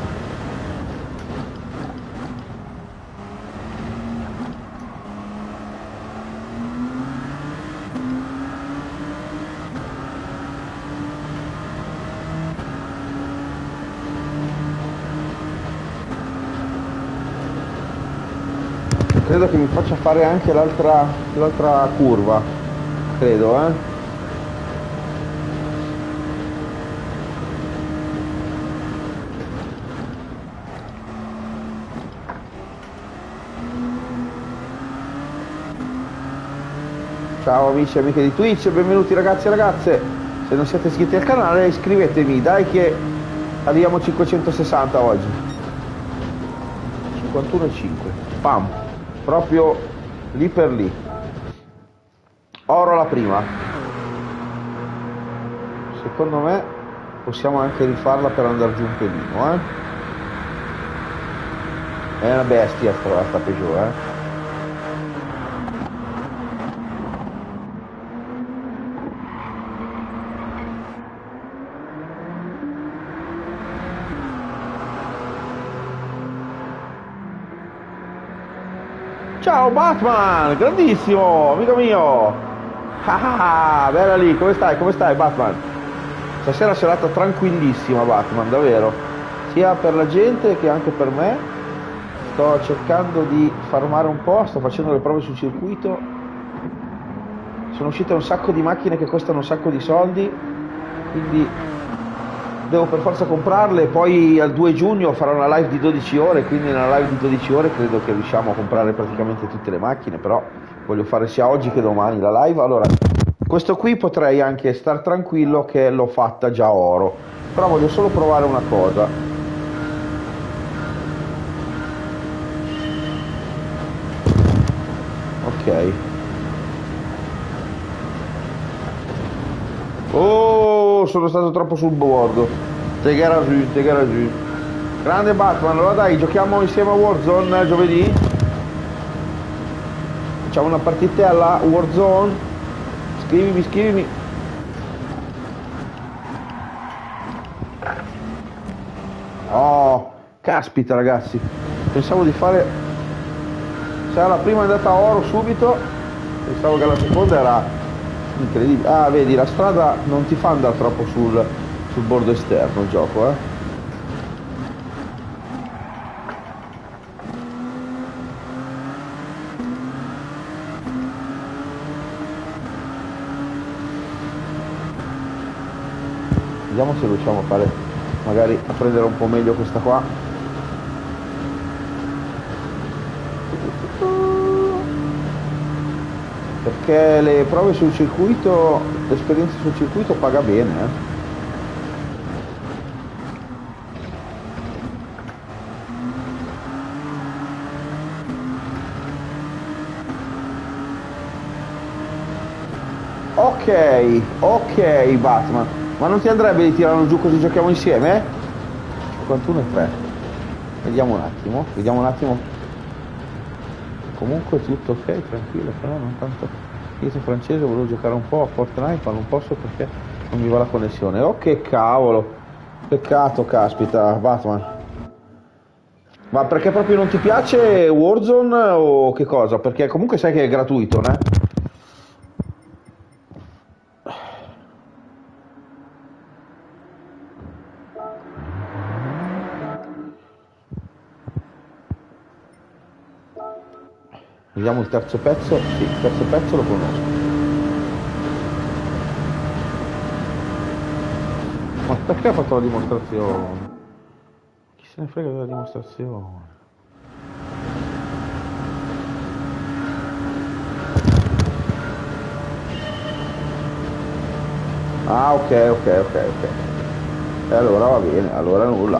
Credo che mi faccia fare anche l'altra l'altra curva, credo, eh. Ciao amici e amiche di Twitch, benvenuti ragazzi e ragazze. Se non siete iscritti al canale iscrivetevi, dai che arriviamo a cinquecentosessanta oggi. cinquantuno virgola cinque, pam, proprio lì per lì. Oro alla prima. Secondo me possiamo anche rifarla per andare giù un pelino, eh. È una bestia sta, sta Peugeot, eh. Ciao Batman, grandissimo, amico mio. Ah, bella lì, come stai? Come stai Batman? Stasera serata tranquillissima Batman, davvero. Sia per la gente che anche per me. Sto cercando di farmare un po', sto facendo le prove sul circuito. Sono uscite un sacco di macchine che costano un sacco di soldi, quindi devo per forza comprarle. Poi al due giugno farò una live di dodici ore, quindi nella live di dodici ore credo che riusciamo a comprare praticamente tutte le macchine, però voglio fare sia oggi che domani la live. Allora, questo qui potrei anche star tranquillo che l'ho fatta già oro, però voglio solo provare una cosa. Ok. Oh, sono stato troppo sul bordo. Te gara giù, te gara giù. Grande Batman, allora dai, giochiamo insieme a Warzone giovedì. Facciamo una partitella Warzone. Scrivimi, scrivimi. Oh, caspita ragazzi. Pensavo di fare... Se la prima è andata a oro subito, pensavo che la seconda era incredibile. Ah, vedi, la strada non ti fa andare troppo sul, sul bordo esterno il gioco, eh. Vediamo se riusciamo a fare, magari a prendere un po' meglio questa qua. Perché le prove sul circuito, l'esperienza sul circuito paga bene, eh. Ok, ok Batman, ma non ti andrebbe di tirarlo giù così giochiamo insieme? cinquantuno e tre. Vediamo un attimo, vediamo un attimo. Comunque tutto ok, tranquillo, però non tanto. Io sono francese, volevo giocare un po' a Fortnite, ma non posso perché non mi va la connessione. Oh che cavolo, peccato, caspita, Batman. Ma perché proprio non ti piace Warzone o che cosa? Perché comunque sai che è gratuito, né? Vediamo il terzo pezzo. Sì, il terzo pezzo lo conosco. Ma perché ha fatto la dimostrazione? Chi se ne frega della dimostrazione? Ah, ok, ok, ok, ok. E allora va bene, allora nulla.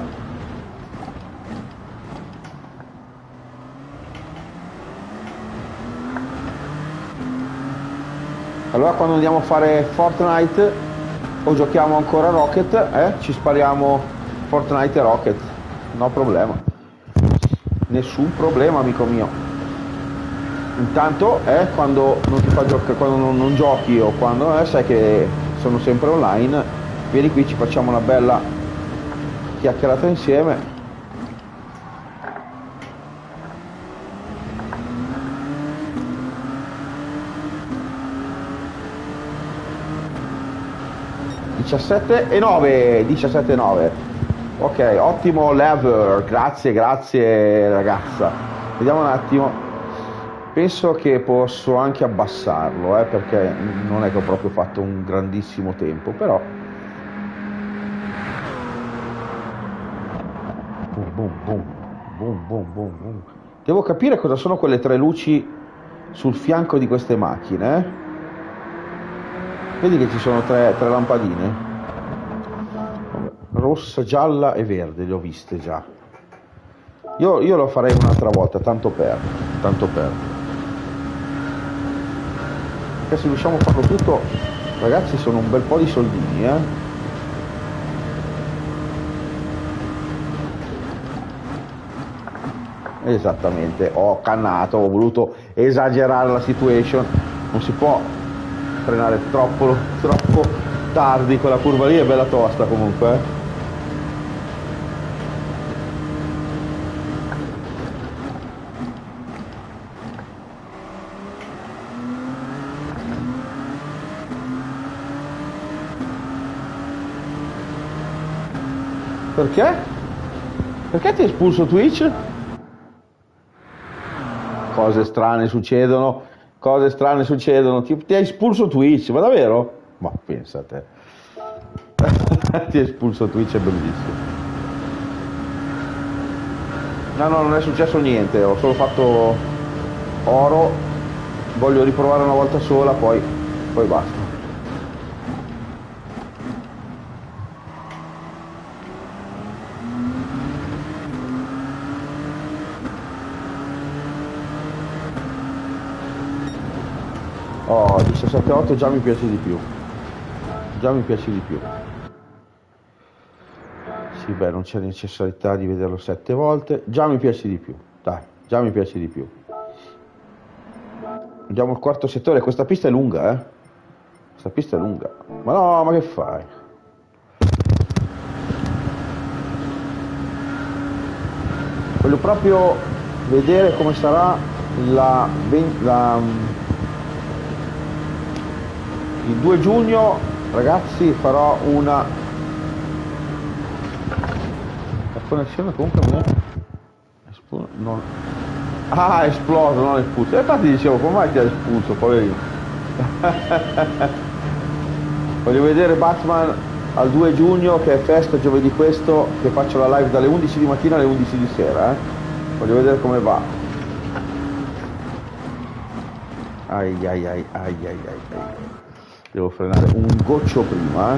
Allora quando andiamo a fare Fortnite o giochiamo ancora a Rocket, eh, ci spariamo Fortnite e Rocket. No problema. Nessun problema, amico mio. Intanto, eh, quando non ti fa giocare, quando non, non giochi o quando eh, sai che sono sempre online, vieni qui, ci facciamo una bella chiacchierata insieme. diciassette e nove, diciassette e nove. Ok, ottimo lever, grazie, grazie ragazza. Vediamo un attimo. Penso che posso anche abbassarlo, eh, perché non è che ho proprio fatto un grandissimo tempo, però... Boom, boom, boom, boom, boom, boom, boom. Devo capire cosa sono quelle tre luci sul fianco di queste macchine, eh? Vedi che ci sono tre, tre lampadine? Rossa, gialla e verde, le ho viste già. Io, io lo farei un'altra volta, tanto per, tanto per. Perché se riusciamo a farlo tutto, ragazzi, sono un bel po' di soldini, eh. Esattamente, ho cannato, ho voluto esagerare la situation, non si può frenare troppo, troppo tardi, quella curva lì è bella tosta comunque, eh. Perché? Perché ti ha espulso Twitch? Cose strane succedono, cose strane succedono, ti, ti ha espulso Twitch, ma davvero? Ma pensa a te. Ti ha espulso Twitch, è bellissimo. No, no, non è successo niente, ho solo fatto oro, voglio riprovare una volta sola, poi, poi basta. Oh, diciassette otto già mi piace di più. Già mi piace di più. Sì, beh, non c'è necessità di vederlo sette volte. Già mi piace di più. Dai, già mi piace di più. Andiamo al quarto settore. Questa pista è lunga, eh. Questa pista è lunga. Ma no, ma che fai? Voglio proprio vedere come sarà la, la il due giugno, ragazzi, farò una la connessione comunque non è espl... non... ah, è esploso, non è espulso. E infatti dicevo, come mai ti ha espulso, poverino? Voglio vedere Batman al due giugno, che è festa giovedì questo, che faccio la live dalle undici di mattina alle undici di sera, eh? Voglio vedere come va. Ai ai ai ai ai ai. Devo frenare un goccio prima, eh.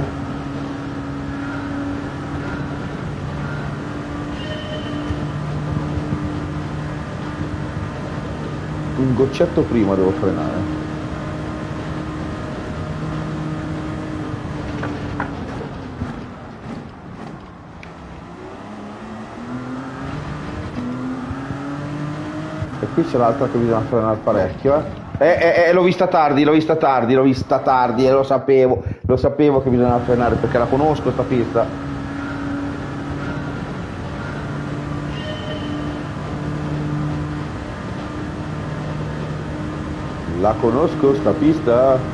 Un goccetto prima devo frenare. E qui c'è l'altra che bisogna frenare parecchio, eh. Eh, eh, eh, l'ho vista tardi, l'ho vista tardi, l'ho vista tardi e lo sapevo, lo sapevo che bisognava frenare perché la conosco sta pista. La conosco sta pista.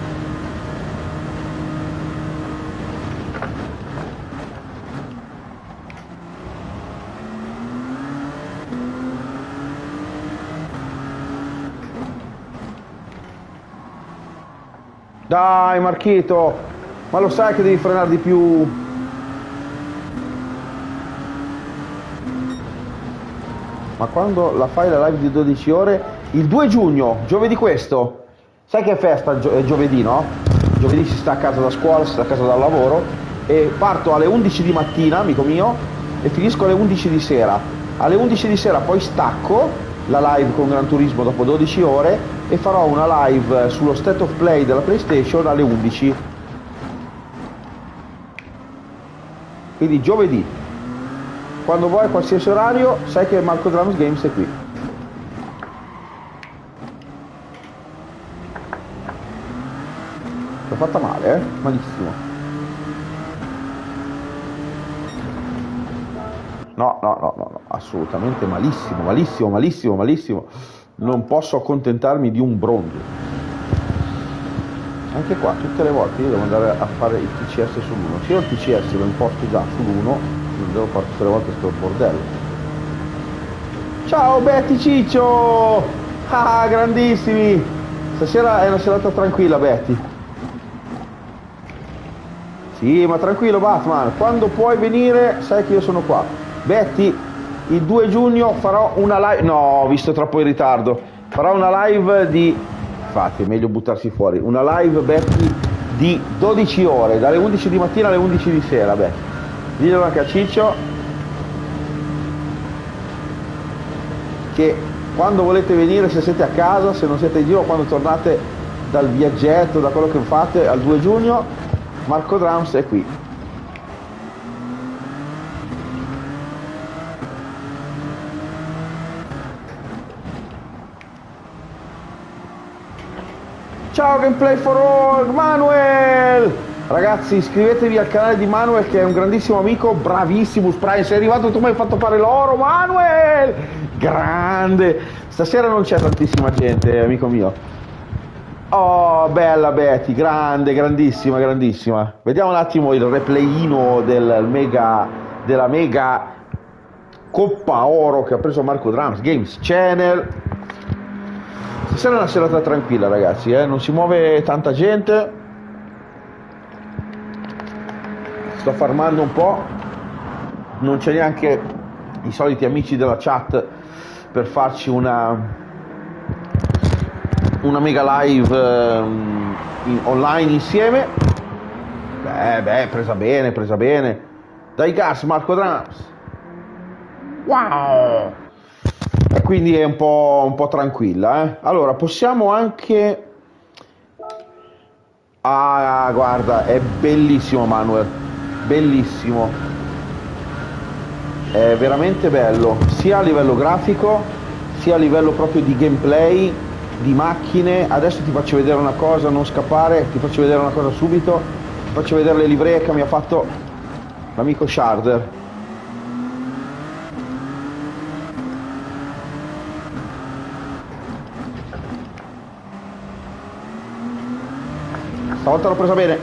Dai Marchito, ma lo sai che devi frenare di più? Ma quando la fai la live di dodici ore? Il due giugno, giovedì questo. Sai che è festa, gio- è giovedì, no? Giovedì si sta a casa da scuola, si sta a casa dal lavoro e parto alle undici di mattina, amico mio, e finisco alle undici di sera. Alle undici di sera poi stacco la live con Gran Turismo dopo dodici ore e farò una live sullo State of Play della PlayStation alle undici. Quindi giovedì, quando vuoi, a qualsiasi orario, sai che Marco Drums Games è qui. L'ho fatta male, eh? Malissimo. No, no, no, no, no, assolutamente malissimo, malissimo, malissimo, malissimo. Non posso accontentarmi di un bronzo. Anche qua, tutte le volte io devo andare a fare il T C S sull'uno. Se io il T C S lo imposto già sull'uno, non devo fare tutte le volte sto bordello. Ciao Betty Ciccio! Ah, grandissimi! Stasera è una serata tranquilla, Betty. Sì, ma tranquillo Batman, quando puoi venire sai che io sono qua. Betty, il due giugno farò una live, no, ho visto troppo in ritardo, farò una live di, infatti è meglio buttarsi fuori, una live Betty di dodici ore, dalle undici di mattina alle undici di sera, Betty. Diglielo anche a Ciccio, che quando volete venire, se siete a casa, se non siete in giro, quando tornate dal viaggetto, da quello che fate, al due giugno, Marco Drums è qui. Ciao Gameplay for All, Manuel! Ragazzi, iscrivetevi al canale di Manuel che è un grandissimo amico, bravissimo Spray, sei arrivato, tu mi hai fatto fare l'oro, Manuel! Grande! Stasera non c'è tantissima gente, amico mio. Oh, bella Betty, grande, grandissima, grandissima. Vediamo un attimo il replayino del mega della mega Coppa Oro che ha preso Marco Drums Games Channel. Stasera è una serata tranquilla, ragazzi, eh? Non si muove tanta gente, sto farmando un po', non c'è neanche i soliti amici della chat per farci una una mega live eh, in, online insieme. Beh, beh, presa bene, presa bene. Dai gas, Marco Drums. Wow! E quindi è un po', un po' tranquilla, eh? Allora, possiamo anche... Ah, guarda, è bellissimo, Manuel. Bellissimo. È veramente bello, sia a livello grafico, sia a livello proprio di gameplay, di macchine. Adesso ti faccio vedere una cosa, non scappare, ti faccio vedere una cosa subito. Ti faccio vedere le livree che mi ha fatto l'amico Sharder. Stavolta l'ho presa bene.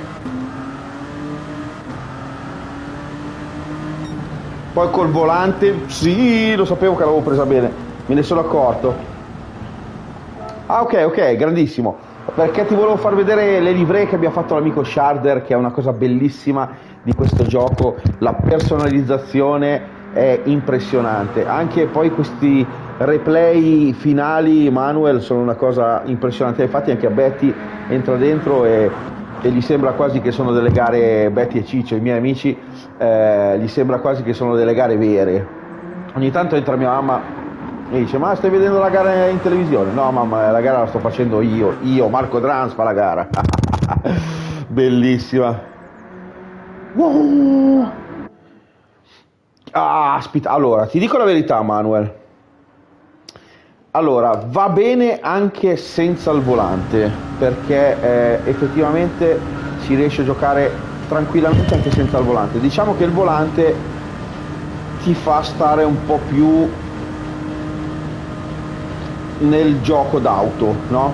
Poi col volante, sì, lo sapevo che l'avevo presa bene, me ne sono accorto. Ah, ok, ok, grandissimo. Perché ti volevo far vedere le livree che abbia fatto l'amico Sharder, che è una cosa bellissima di questo gioco. La personalizzazione è impressionante. Anche poi questi replay finali, Manuel, sono una cosa impressionante. Infatti anche a Betty entra dentro e, e gli sembra quasi che sono delle gare, Betty e Ciccio, i miei amici, eh, gli sembra quasi che sono delle gare vere. Ogni tanto entra mia mamma e dice: ma stai vedendo la gara in televisione? No mamma, la gara la sto facendo io, io, Marco Drums fa la gara. Bellissima. Wow. Ah, aspetta, allora, ti dico la verità, Manuel. Allora, va bene anche senza il volante, perché eh, effettivamente si riesce a giocare tranquillamente anche senza il volante. Diciamo che il volante ti fa stare un po' più nel gioco d'auto, no?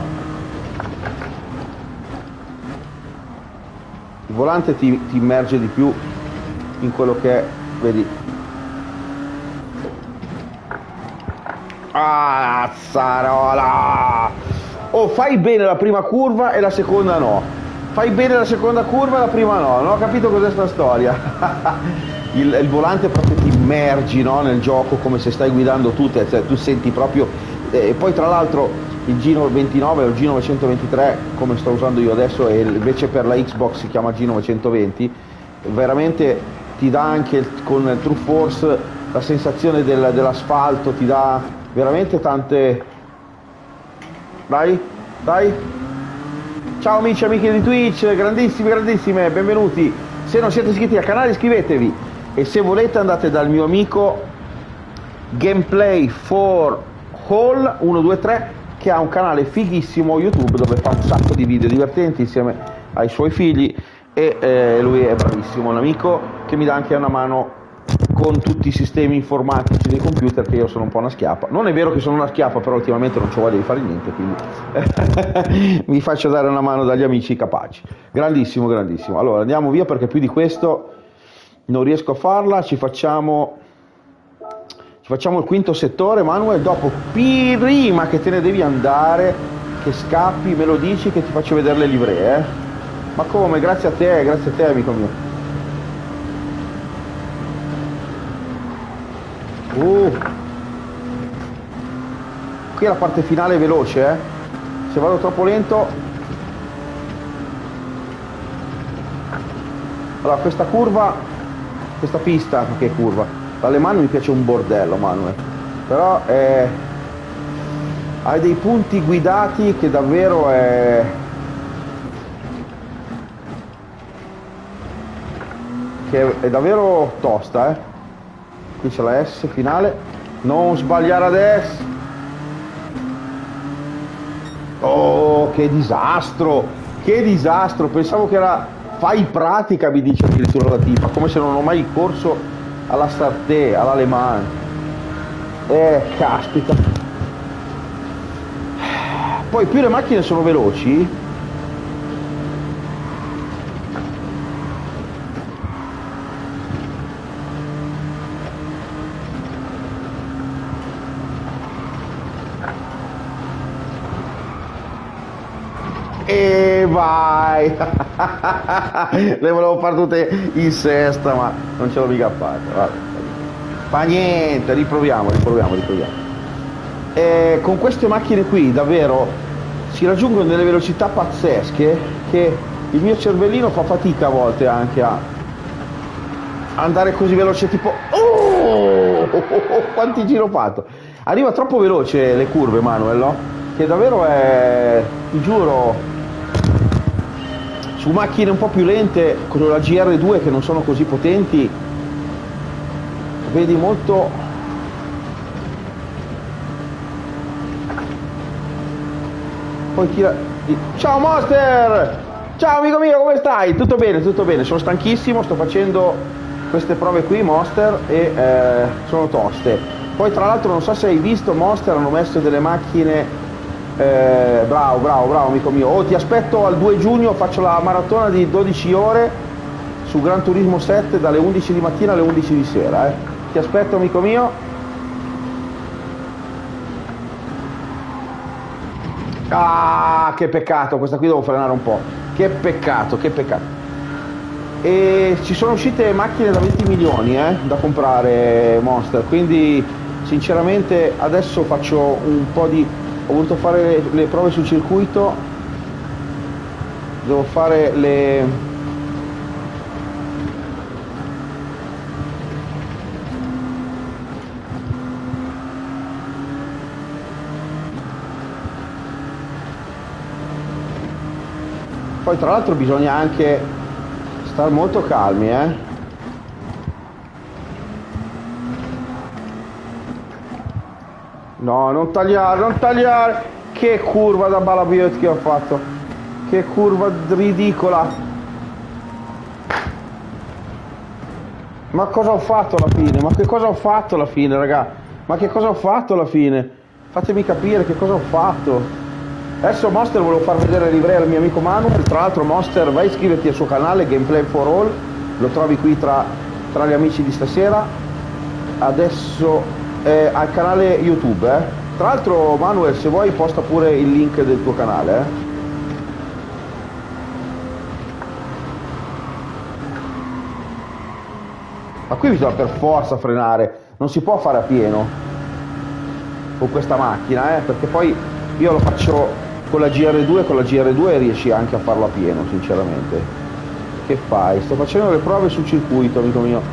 Il volante ti, ti immerge di più in quello che è, vedi. Ah, zzarola! Oh, fai bene la prima curva e la seconda no. Fai bene la seconda curva e la prima no. Non ho capito cos'è sta storia. il, il volante proprio ti immergi, no, nel gioco, come se stai guidando tu, te, cioè, tu senti proprio. E poi tra l'altro il G novecentoventinovue o il G novecentoventitré, come sto usando io adesso, e invece per la Xbox si chiama G novecentoventi, veramente ti dà anche con il True Force la sensazione del, dell'asfalto, ti dà veramente tante... Dai, dai. Ciao amici e amiche di Twitch, grandissimi, grandissime, benvenuti. Se non siete iscritti al canale iscrivetevi, e se volete andate dal mio amico Gameplay for All uno due tre, che ha un canale fighissimo YouTube dove fa un sacco di video divertenti insieme ai suoi figli, e eh, lui è bravissimo, un amico che mi dà anche una mano con tutti i sistemi informatici dei computer, che io sono un po' una schiappa. Non è vero che sono una schiappa, però ultimamente non ci voglio di fare niente, quindi mi faccio dare una mano dagli amici capaci. Grandissimo, grandissimo. Allora andiamo via, perché più di questo non riesco a farla. Ci facciamo ci facciamo il quinto settore, Manuel. Dopo, prima che te ne devi andare, che scappi, me lo dici che ti faccio vedere le livree, eh? Ma come? Grazie a te, grazie a te, amico mio. Uh. Qui è la parte finale veloce, eh? Se vado troppo lento... Allora, questa curva, questa pista, che curva, dalle mani mi piace un bordello, Manuel, però è... hai dei punti guidati che davvero è... che è davvero tosta, eh? Qui c'è la S finale, non sbagliare adesso. Oh, che disastro, che disastro, pensavo che era fai pratica, mi dice addirittura la tipa, come se non ho mai corso alla Sartè, all'Aleman. Eh, caspita. Poi più le macchine sono veloci, vai! Le volevo fare tutte in sesta, ma non ce l'ho mica fatta. Vabbè. Fa niente, riproviamo, riproviamo, riproviamo. E con queste macchine qui davvero si raggiungono delle velocità pazzesche che il mio cervellino fa fatica a volte anche a andare così veloce, tipo oh, quanti giri ho fatto. Arriva troppo veloce le curve, Manuel, no? Che davvero è, ti giuro, su macchine un po' più lente con la G R due che non sono così potenti vedi molto. Poi tira. Ciao Monster, ciao amico mio, come stai? Tutto bene, tutto bene, sono stanchissimo, sto facendo queste prove qui Monster e eh, sono toste. Poi tra l'altro non so se hai visto, Monster hanno messo delle macchine. Eh, bravo, bravo, bravo amico mio. Oh, ti aspetto al due giugno, faccio la maratona di dodici ore su Gran Turismo sette dalle undici di mattina alle undici di sera, eh. Ti aspetto amico mio. Ah, che peccato, questa qui devo frenare un po'. Che peccato, che peccato. E ci sono uscite macchine da venti milioni, eh, da comprare Monster, quindi sinceramente adesso faccio un po' di... Ho voluto fare le prove sul circuito, devo fare le... Poi tra l'altro bisogna anche stare molto calmi, eh. No, non tagliare, non tagliare! Che curva da Balabiot che ho fatto! Che curva ridicola! Ma cosa ho fatto alla fine? Ma che cosa ho fatto alla fine, raga? Ma che cosa ho fatto alla fine? Fatemi capire che cosa ho fatto. Adesso Monster volevo far vedere il livreo al mio amico Manuel. Tra l'altro Monster, vai a iscriverti al suo canale Gameplay for All. Lo trovi qui tra, tra gli amici di stasera. Adesso... Eh, al canale YouTube, eh. Tra l'altro Manuel, se vuoi posta pure il link del tuo canale, eh. Ma qui bisogna per forza frenare, non si può fare a pieno con questa macchina, eh, perché poi io lo faccio con la G R due, con la G R due riesci anche a farlo a pieno, sinceramente. Che fai? Sto facendo le prove sul circuito, amico mio.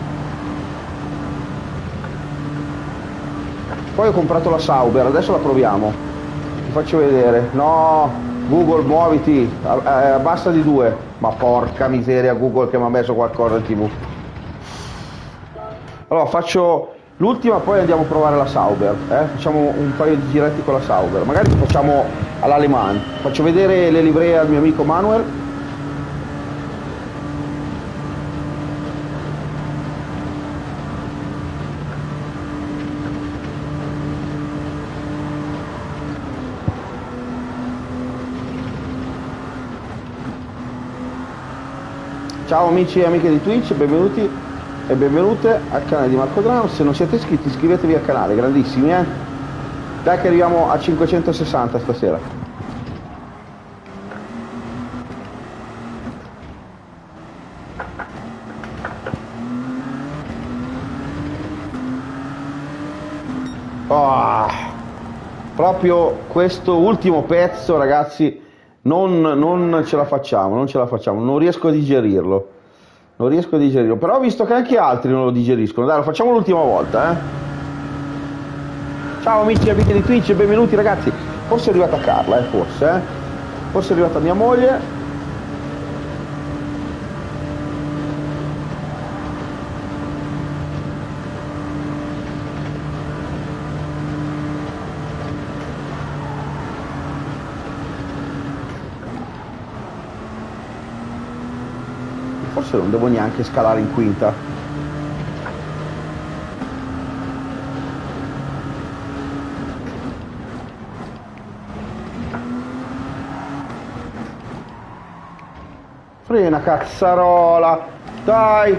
Poi ho comprato la Sauber, adesso la proviamo. Ti faccio vedere. No, Google, muoviti, abbassa di due. Ma porca miseria, Google che mi ha messo qualcosa in tv. Allora faccio l'ultima, poi andiamo a provare la Sauber, eh? Facciamo un paio di giretti con la Sauber. Magari facciamo all'Aleman. Faccio vedere le livree al mio amico Manuel. Ciao amici e amiche di Twitch, benvenuti e benvenute al canale di Marco Drano. Se non siete iscritti iscrivetevi al canale, grandissimi, eh? Dai che arriviamo a cinquecentosessanta stasera. Oh, proprio questo ultimo pezzo, ragazzi, Non, non ce la facciamo, non ce la facciamo, non riesco a digerirlo, non riesco a digerirlo, però ho visto che anche altri non lo digeriscono. Dai, lo facciamo l'ultima volta, eh. Ciao amici e amiche di Twitch, benvenuti ragazzi. Forse è arrivata Carla, eh, forse, eh. Forse è arrivata mia moglie. Forse non devo neanche scalare in quinta. Frena cazzarola, dai.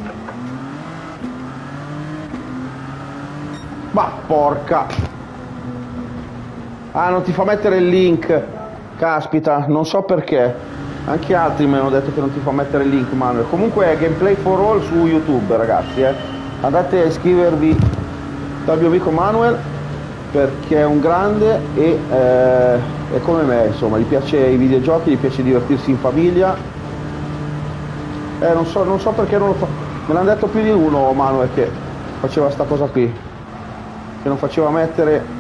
Ma porca. Ah, non ti fa mettere il link. Caspita, non so perché. Anche altri mi hanno detto che non ti fa mettere il link, Manuel. Comunque è Gameplay for All su YouTube, ragazzi, eh. Andate a iscrivervi dal mio amico Manuel, perché è un grande e eh, è come me, insomma, gli piace i videogiochi, gli piace divertirsi in famiglia. Eh, non so, non so perché non lo fa. Me l'hanno detto più di uno, Manuel, che faceva sta cosa qui, che non faceva mettere.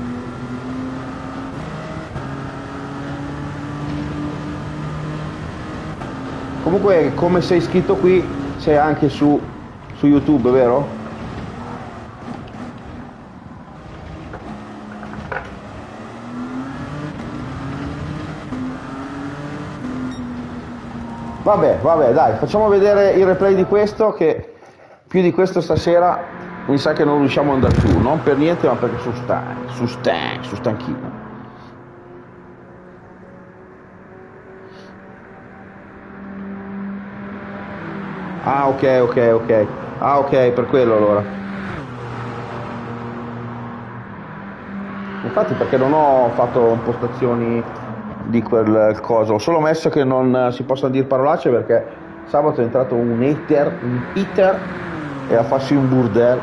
Comunque, come sei iscritto qui, sei anche su, su YouTube, vero? Vabbè, vabbè, dai, facciamo vedere il replay di questo, che più di questo stasera mi sa che non riusciamo ad andare su, non per niente, ma perché sono stanco, sono stanco, sono stanchino. Ah, ok, ok, ok. Ah, ok, per quello allora. Infatti perché non ho fatto impostazioni di quel coso, ho solo messo che non si possano dire parolacce, perché sabato è entrato un hater, un hater e ha fatto un burdel.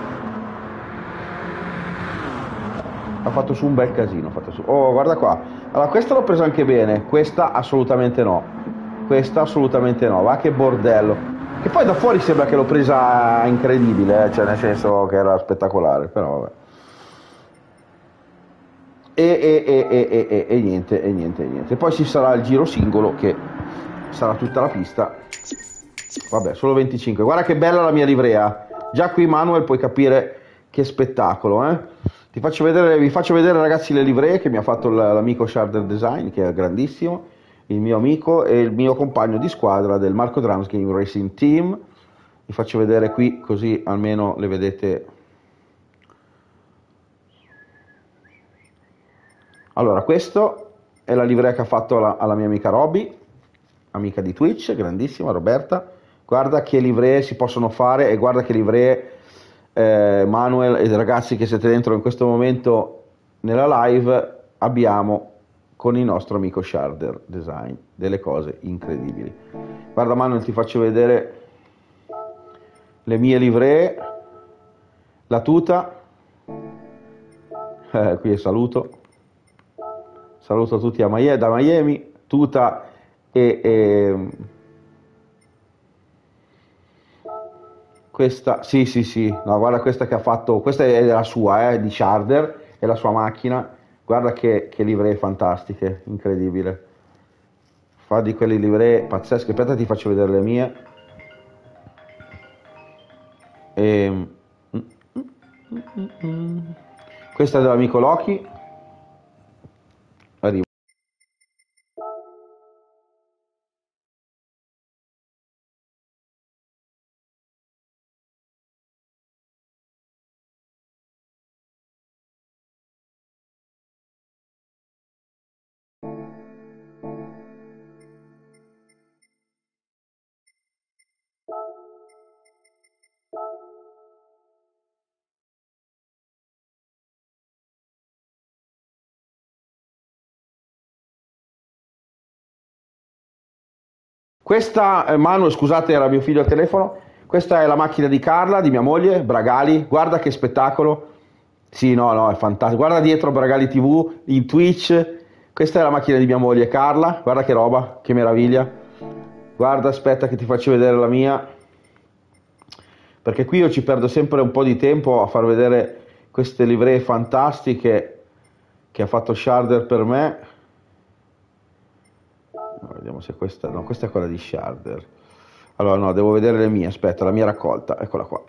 Ha fatto su un bel casino, ha fatto su. Oh, guarda qua. Allora, questa l'ho presa anche bene, questa assolutamente no. Questa assolutamente no, va che bordello. Che poi da fuori sembra che l'ho presa incredibile, eh? Cioè nel senso che era spettacolare, però vabbè. E, e, e, e, e, e, e niente, e niente, e niente. Poi ci sarà il giro singolo, che sarà tutta la pista. Vabbè, solo venticinque. Guarda che bella la mia livrea. Già qui, Manuel, puoi capire che spettacolo, eh? Ti faccio vedere, vi faccio vedere, ragazzi, le livree che mi ha fatto l'amico Sharder Design, che è grandissimo, il mio amico e il mio compagno di squadra del Marco Drums Game Racing Team. Vi faccio vedere qui, così almeno le vedete. Allora, questo è la livrea che ha fatto alla, alla mia amica Roby, amica di Twitch, grandissima Roberta. Guarda che livree si possono fare, e guarda che livree, eh, Manuel e ragazzi che siete dentro in questo momento nella live, abbiamo con il nostro amico Sharder Design delle cose incredibili. Guarda, Manuel, ti faccio vedere le mie livree, la tuta, eh, qui saluto. Saluto tutti a Miami, da Miami, tuta e, e questa, sì sì sì, no, guarda questa che ha fatto, questa è la sua, eh, di Sharder, è la sua macchina, guarda che, che livree fantastiche, incredibile, fa di quelle livree pazzesche. Aspetta, ti faccio vedere le mie. E... questa è dell'amico Loki. Arrivo. Questa, eh, Manu, scusate, era mio figlio al telefono. Questa è la macchina di Carla, di mia moglie, Bragali. Guarda che spettacolo. Sì, no, no, è fantastico. Guarda dietro Bragali T V, in Twitch. Questa è la macchina di mia moglie Carla. Guarda che roba, che meraviglia. Guarda, aspetta che ti faccio vedere la mia. Perché qui io ci perdo sempre un po' di tempo a far vedere queste livree fantastiche che ha fatto Sharder per me. No, vediamo se questa, no, questa è quella di Sharder. Allora no, devo vedere le mie, aspetta, la mia raccolta, eccola qua.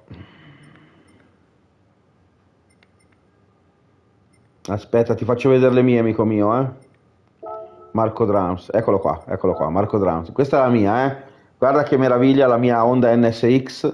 Aspetta, ti faccio vedere le mie, amico mio, eh. Marco Drums, eccolo qua, eccolo qua, Marco Drums. Questa è la mia, eh. Guarda che meraviglia, la mia Honda N S X.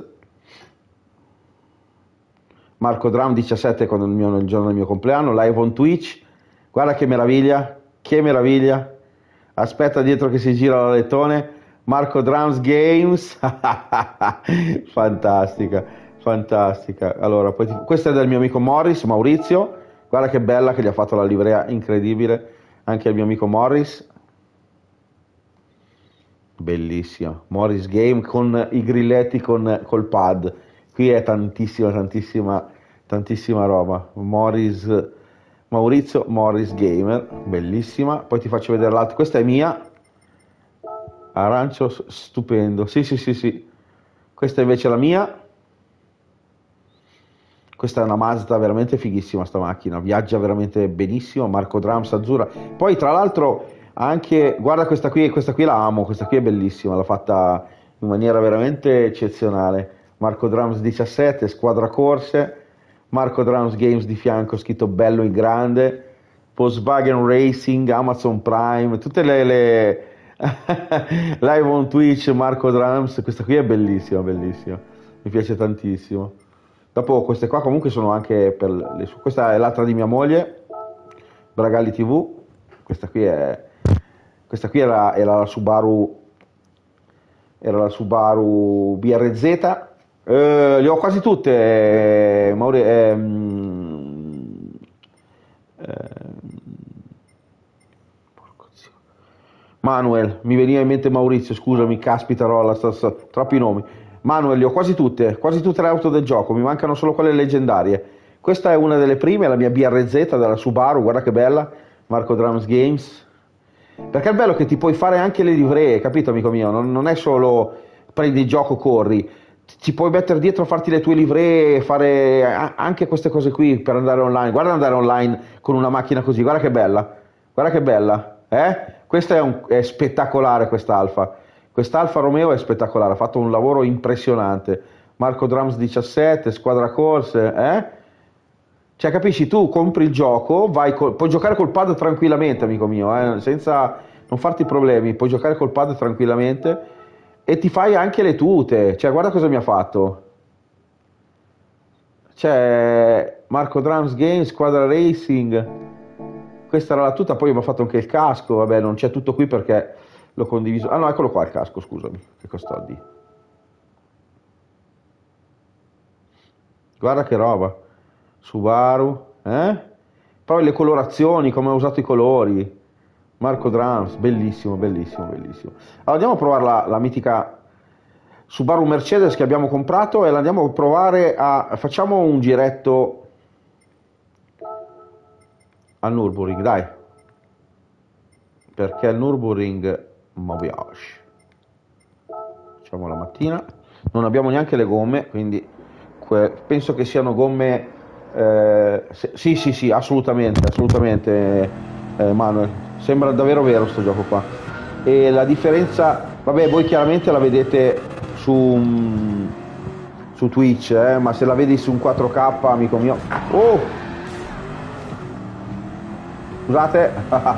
Marco Drum diciassette, quando il, mio, il giorno del mio compleanno, live on Twitch. Guarda che meraviglia, che meraviglia. Aspetta dietro che si gira l'alettone. Marco Drums Games. Fantastica, fantastica. Allora, poi ti... questa è del mio amico Morris, Maurizio. Guarda che bella che gli ha fatto la livrea incredibile. Anche il mio amico Morris. bellissima. Morris Game con i grilletti con, col pad. Qui è tantissima, tantissima, tantissima roba. Morris, Maurizio Morris Gamer, bellissima. Poi ti faccio vedere l'altra. Questa è mia. Arancio stupendo. Sì, sì, sì, sì. Questa invece è la mia. Questa è una Mazda veramente fighissima sta macchina, viaggia veramente benissimo, Marco Drums azzurra. Poi tra l'altro anche, guarda questa qui, questa qui la amo, questa qui è bellissima, l'ha fatta in maniera veramente eccezionale. Marco Drums diciassette, squadra corse, Marco Drums Games di fianco scritto bello in grande, Volkswagen Racing, Amazon Prime, tutte le, le... live on Twitch, Marco Drums, questa qui è bellissima, bellissima, mi piace tantissimo. Dopo queste qua comunque sono anche per le su- questa è l'altra di mia moglie, Bragalli T V, questa qui è questa qui era, era la Subaru era la Subaru B R Z, eh, le ho quasi tutte, eh, Mauri- ehm, ehm, porco zio. Manuel, mi veniva in mente Maurizio, scusami, caspita rolla, sta- sta- troppi nomi. Manuel, le ho quasi tutte, quasi tutte le auto del gioco, mi mancano solo quelle leggendarie. Questa è una delle prime, la mia B R Z della Subaru, guarda che bella, Marco Drums Games. Perché è bello che ti puoi fare anche le livree, capito amico mio? Non, non è solo prendi il gioco, corri, ci puoi mettere dietro, farti le tue livree, fare a- anche queste cose qui per andare online. Guarda andare online con una macchina così, guarda che bella, guarda che bella, eh? Questa è, un- è spettacolare quest'Alfa. Quest'Alfa Romeo è spettacolare, ha fatto un lavoro impressionante. Marco Drums diciassette, squadra corse, eh? Cioè, capisci, tu compri il gioco, vai col- puoi giocare col pad tranquillamente, amico mio, eh, senza non farti problemi, puoi giocare col pad tranquillamente e ti fai anche le tute. Cioè, guarda cosa mi ha fatto. C'è Marco Drums Games, Squadra Racing. Questa era la tuta, poi mi ha fatto anche il casco. Vabbè, non c'è tutto qui perché l'ho condiviso. Ah no, eccolo qua il casco, scusami. Che costa di? Guarda che roba. Subaru, eh? Poi le colorazioni, come ha usato i colori. Marco Drums, bellissimo, bellissimo, bellissimo. Allora andiamo a provare la, la mitica Subaru Mercedes che abbiamo comprato e la andiamo a provare a... Facciamo un giretto al Nürburgring, dai. Perché il Nürburgring mi piace. Facciamo la mattina. Non abbiamo neanche le gomme, quindi que- penso che siano gomme... eh, se- sì, sì, sì, assolutamente, assolutamente, eh, Manuel. Sembra davvero vero sto gioco qua. E la differenza, vabbè, voi chiaramente la vedete su, mm, su Twitch, eh, ma se la vedi su un quattro K, amico mio... Oh! Scusate.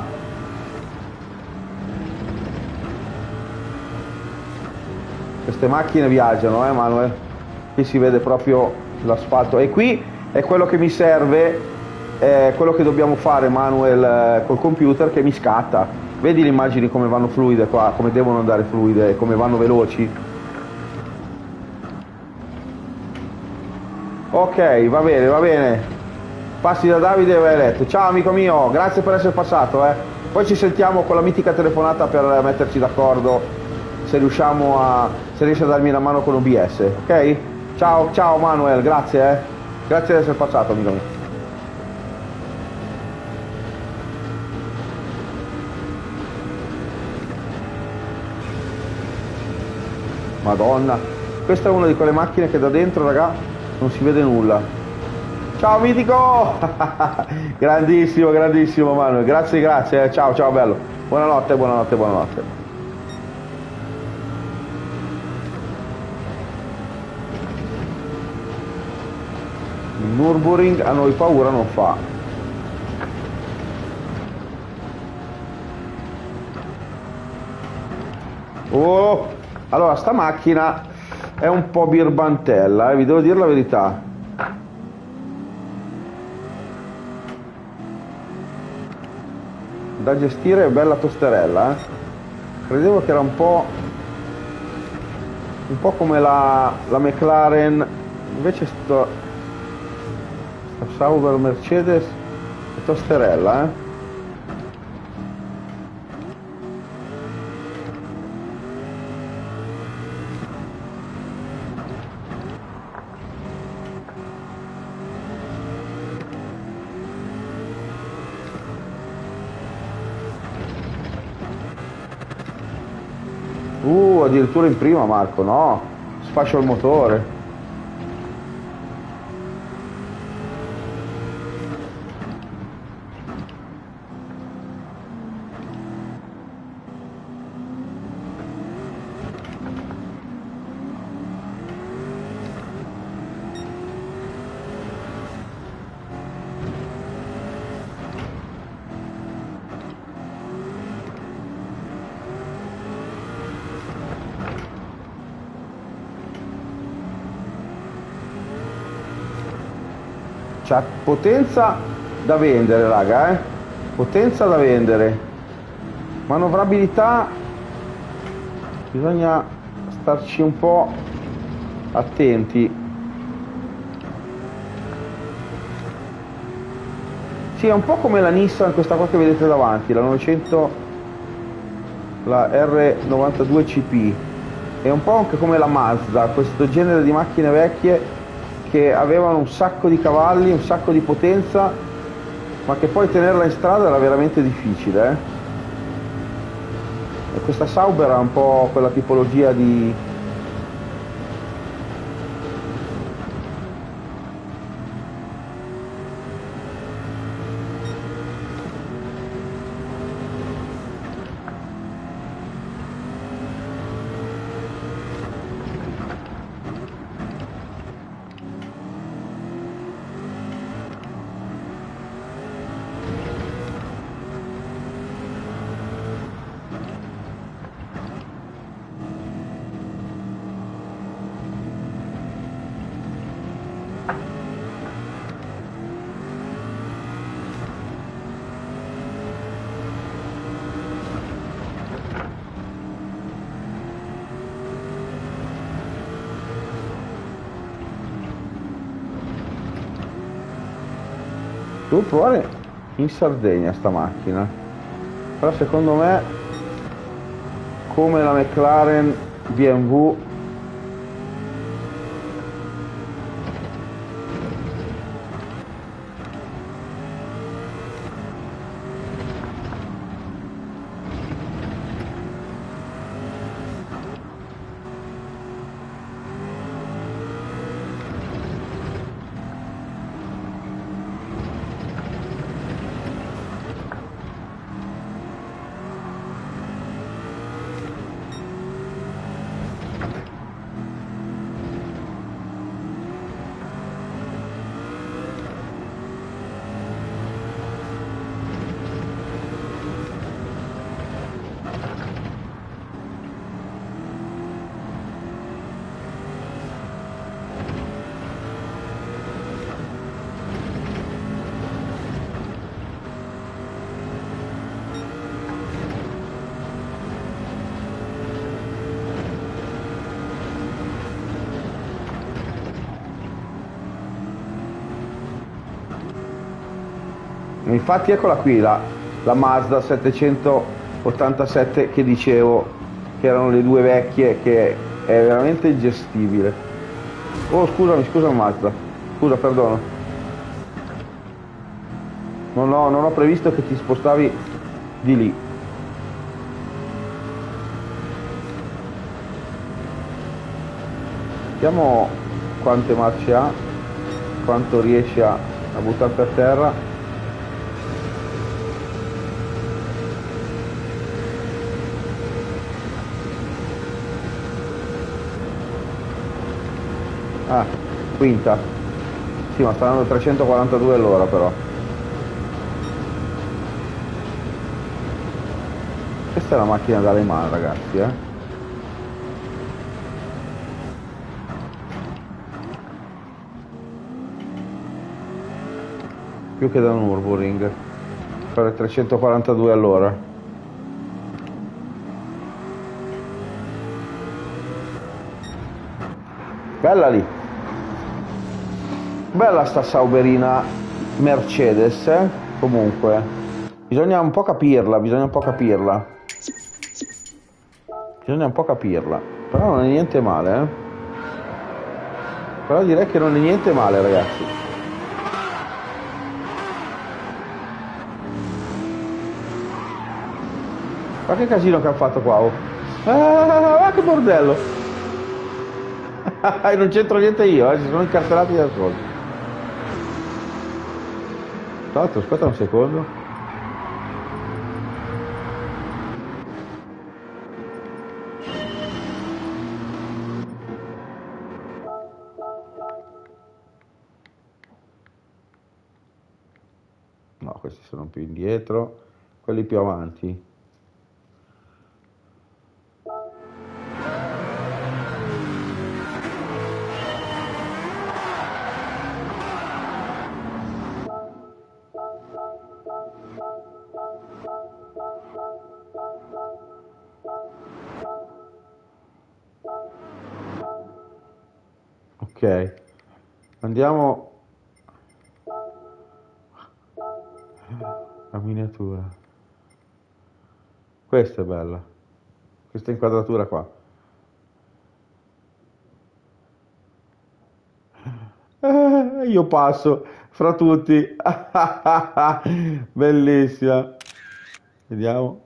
Queste macchine viaggiano, eh Manuel? Qui si vede proprio l'asfalto. E qui è quello che mi serve, è quello che dobbiamo fare, Manuel, eh, col computer che mi scatta. Vedi le immagini come vanno fluide qua, come devono andare fluide, come vanno veloci? Ok, va bene, va bene. Passi da Davide e vai a letto. Ciao amico mio, grazie per essere passato, eh. Poi ci sentiamo con la mitica telefonata per metterci d'accordo se riusciamo a se riesci a darmi una mano con O B S, ok? Ciao, ciao Manuel, grazie, eh. Grazie di essere passato, amico mio. Madonna, questa è una di quelle macchine che da dentro, raga, non si vede nulla. Ciao mitico! Grandissimo, grandissimo Manuel, grazie, grazie, eh. Ciao, ciao bello. Buonanotte, buonanotte, buonanotte. Il Nürburgring a noi paura non fa. Oh, allora sta macchina è un po' birbantella, eh, vi devo dire la verità. Da gestire è bella tosterella, eh. Credevo che era un po' un po' come la, la McLaren, invece sto sta Sauber Mercedes è tosterella, eh. Uh, addirittura in prima Marco, no? Sfascio il motore. C'ha potenza da vendere, raga, eh? Potenza da vendere. Manovrabilità, bisogna starci un po' attenti. Sì, è un po' come la Nissan, questa qua che vedete davanti, la novecento, la R novantadue C P. È un po' anche come la Mazda, questo genere di macchine vecchie che avevano un sacco di cavalli, un sacco di potenza, ma che poi tenerla in strada era veramente difficile, eh? E questa Sauber ha un po' quella tipologia di... Devo provare in Sardegna sta macchina, però secondo me come la McLaren B M W Infatti eccola qui la, la Mazda settecentottantasette che dicevo, che erano le due vecchie, che è veramente ingestibile. Oh scusami, scusa Mazda, scusa, perdono. Non ho, non ho previsto che ti spostavi di lì. Vediamo quante marce ha, quanto riesce a, a buttare per terra. Ah, quinta. Sì, ma sta andando trecentoquarantadue all'ora però. Questa è la macchina da Le Mans, ragazzi, eh. Più che da Nürburgring. Fare trecentoquarantadue all'ora. Bella lì. Bella sta Sauberina Mercedes, eh? Comunque bisogna un po' capirla, bisogna un po' capirla bisogna un po' capirla, però non è niente male, eh? Però direi che non è niente male, ragazzi. Ma che casino che hanno fatto qua, oh. Ah, ah, che bordello! Non c'entro niente io, eh, si sono incarcerati da soli. Tra l'altro, aspetta un secondo. No, questi sono più indietro, quelli più avanti. Ok, andiamo a miniatura. Questa è bella, questa inquadratura qua. Eh, io passo fra tutti. Bellissima. Vediamo.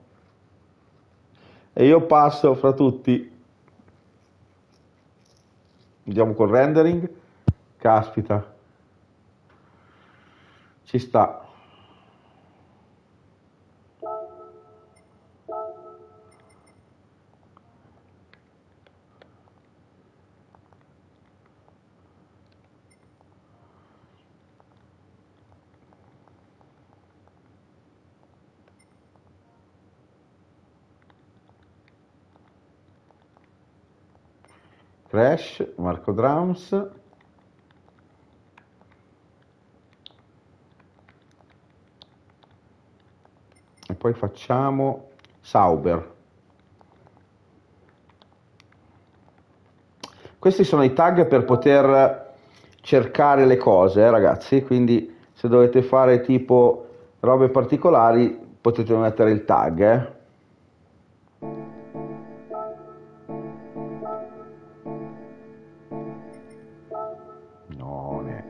E io passo fra tutti. Vediamo col rendering. Caspita. Ci sta. Crash, Marco Drums. E poi facciamo Sauber. Questi sono i tag per poter cercare le cose, eh, ragazzi, quindi se dovete fare tipo robe particolari potete mettere il tag, eh. No, ne.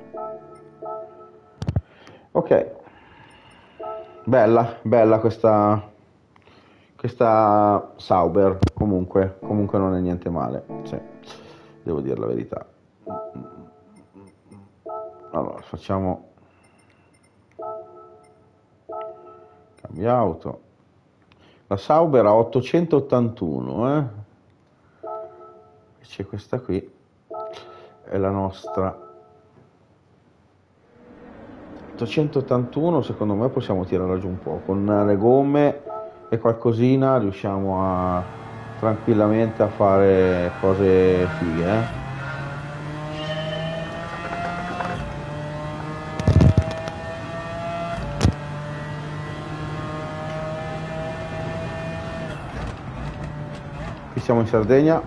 Ok, bella, bella questa, questa Sauber, comunque, comunque non è niente male, cioè, devo dire la verità. Allora, facciamo cambia auto. La Sauber ha ottocentottantuno, eh? C'è questa qui, è la nostra. ottocentottantuno, secondo me possiamo tirarla giù un po'. Con le gomme e qualcosina riusciamo a tranquillamente a fare cose fighe, eh? Qui siamo in Sardegna.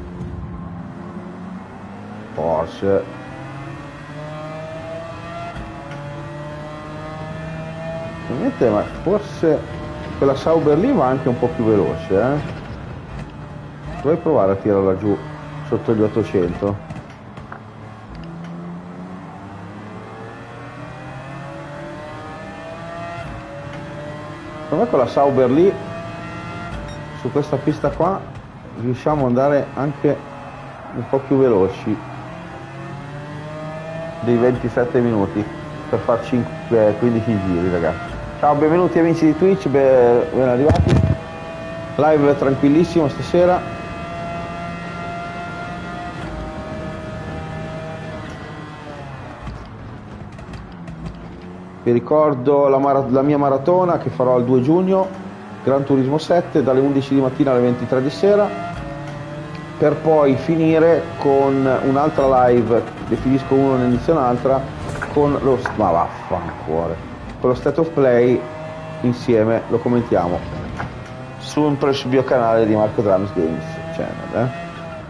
Porsche. Ovviamente, ma forse quella Sauber lì va anche un po' più veloce, eh? Vuoi provare a tirarla giù sotto gli ottocento? Secondo me con la Sauber lì, su questa pista qua, riusciamo ad andare anche un po' più veloci dei ventisette minuti per far cinque, quindici giri, ragazzi. Ciao, benvenuti amici di Twitch, ben, ben arrivati. Live tranquillissimo stasera. Vi ricordo la, mara- la mia maratona che farò il due giugno, Gran Turismo sette, dalle undici di mattina alle ventitré di sera, per poi finire con un'altra live, definisco uno ne inizio un'altra, con lo, ma vaffanculo, con lo State of Play insieme, lo commentiamo sul mio canale di Marco Drums Games Channel, eh?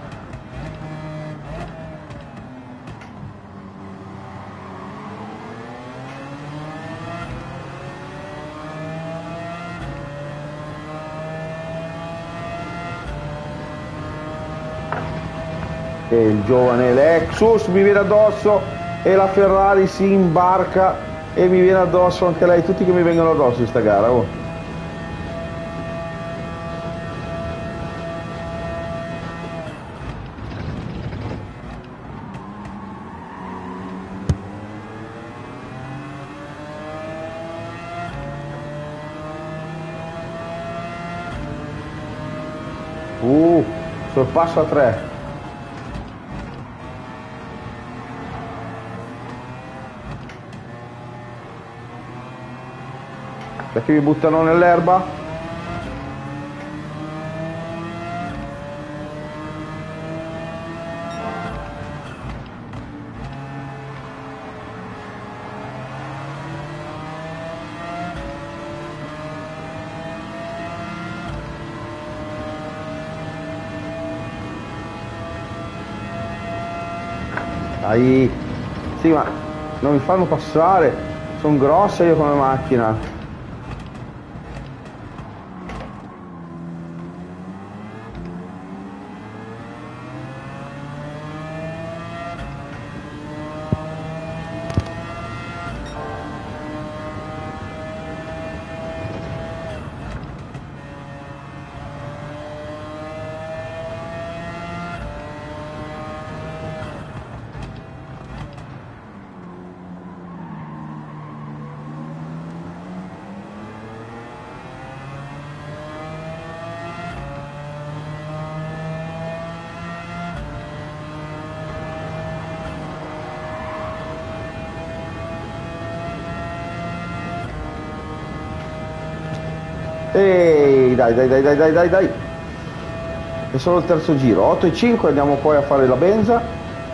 E il giovane Lexus mi viene addosso e la Ferrari si imbarca e mi viene addosso anche lei, tutti che mi vengono addosso in sta gara, oh. Uh, sorpasso a tre. Perché mi buttano nell'erba? Dai. Sì, ma non mi fanno passare. Sono grossa io come macchina. Ehi, dai, dai, dai, dai, dai, dai, dai. È solo il terzo giro. otto e cinque, andiamo poi a fare la benza.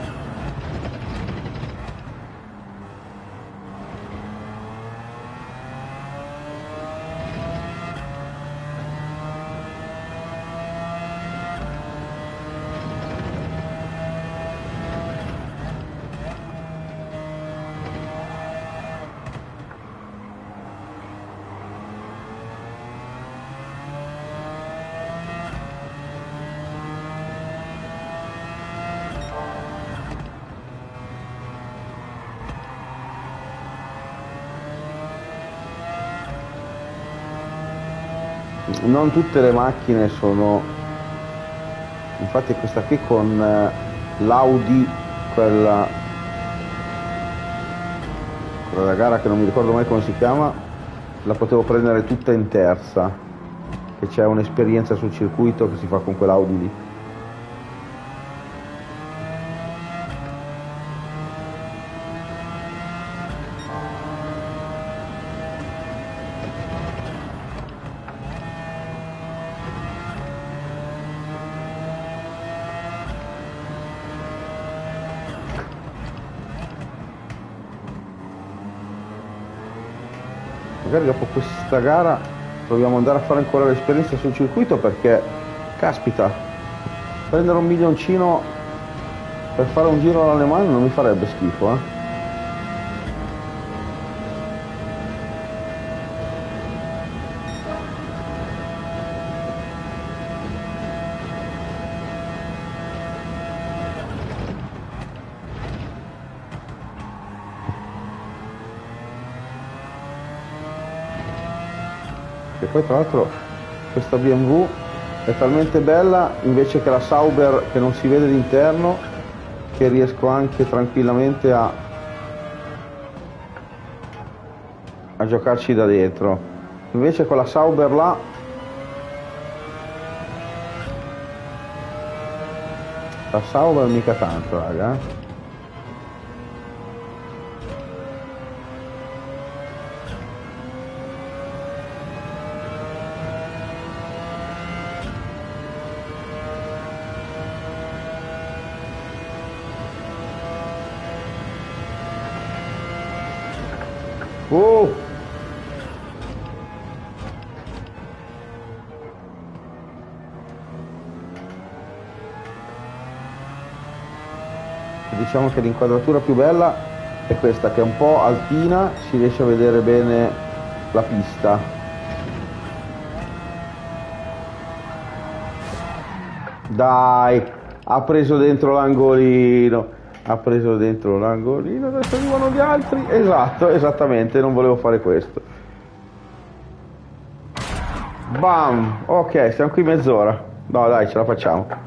Non tutte le macchine sono, infatti questa qui con eh, l'Audi, quella, quella da gara che non mi ricordo mai come si chiama, la potevo prendere tutta in terza, che c'è un'esperienza sul circuito che si fa con quell'Audi lì. Magari dopo questa gara proviamo ad andare a fare ancora l'esperienza sul circuito, perché caspita, prendere un milioncino per fare un giro all'Alemanno non mi farebbe schifo, eh? E poi tra l'altro questa B M W è talmente bella, invece che la Sauber che non si vede l'interno, che riesco anche tranquillamente a, a giocarci da dentro. Invece con la Sauber là, la Sauber mica tanto, raga. Oh! Diciamo che l'inquadratura più bella è questa, che è un po' altina, si riesce a vedere bene la pista. Dai, ha preso dentro l'angolino, ha preso dentro l'angolino, adesso arrivano gli altri. Esatto, esattamente, non volevo fare questo. Bam, ok, siamo qui mezz'ora. No dai, ce la facciamo.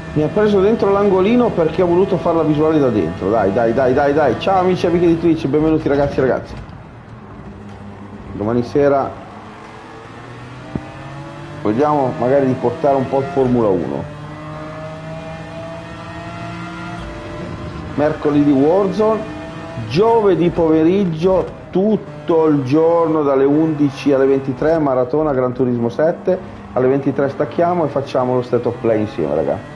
Mi ha preso dentro l'angolino perché ho voluto fare la visuale da dentro. Dai, dai, dai, dai, dai. Ciao amici e amiche di Twitch, benvenuti ragazzi e ragazze. Domani sera vediamo magari di portare un po' di Formula uno. Mercoledì Warzone, giovedì pomeriggio tutto il giorno dalle undici alle ventitré maratona Gran Turismo sette, alle ventitré stacchiamo e facciamo lo state of play insieme, ragazzi.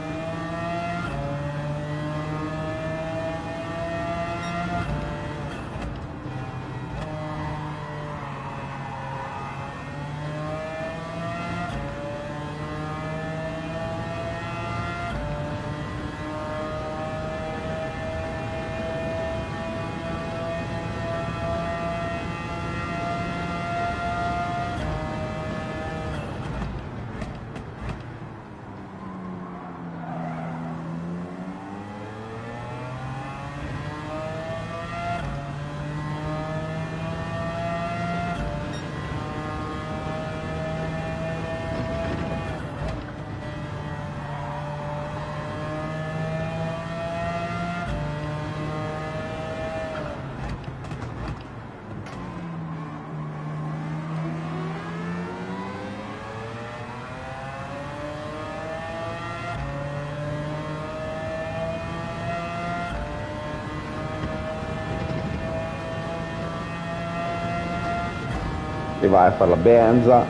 E vai a fare la benza.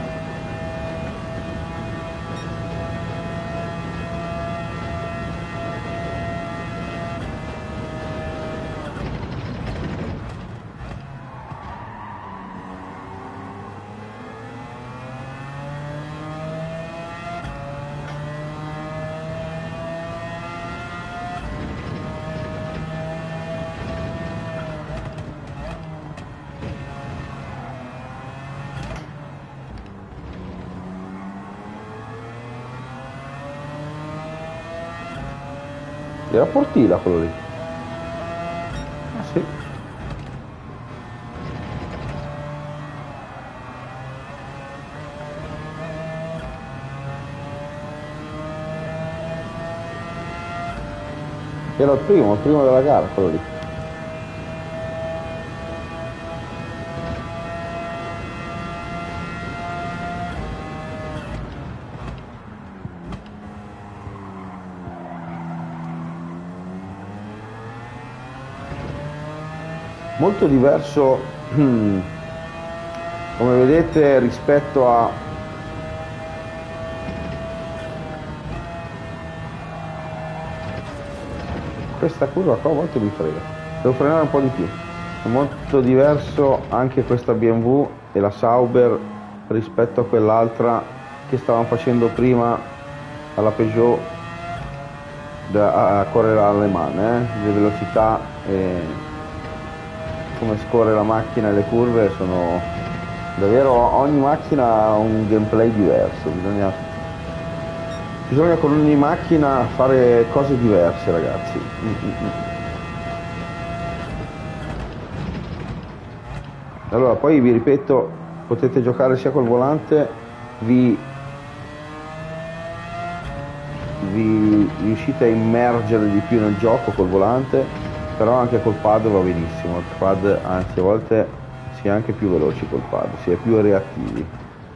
Era Portila quello lì. Ah sì. Era il primo, il primo della gara quello lì. Molto diverso, come vedete, rispetto a questa curva qua. A volte mi frega, devo frenare un po' di più. È molto diverso anche questa B M W e la Sauber rispetto a quell'altra che stavamo facendo prima alla Peugeot da, a correre alle mani, eh? Le velocità e come scorre la macchina e le curve sono davvero, ogni macchina ha un gameplay diverso, bisogna, bisogna con ogni macchina fare cose diverse, ragazzi. Allora, poi vi ripeto, potete giocare sia col volante, vi, vi riuscite a immergere di più nel gioco col volante, però anche col pad va benissimo. Il pad, anzi, a volte si è anche più veloci col pad, si è più reattivi.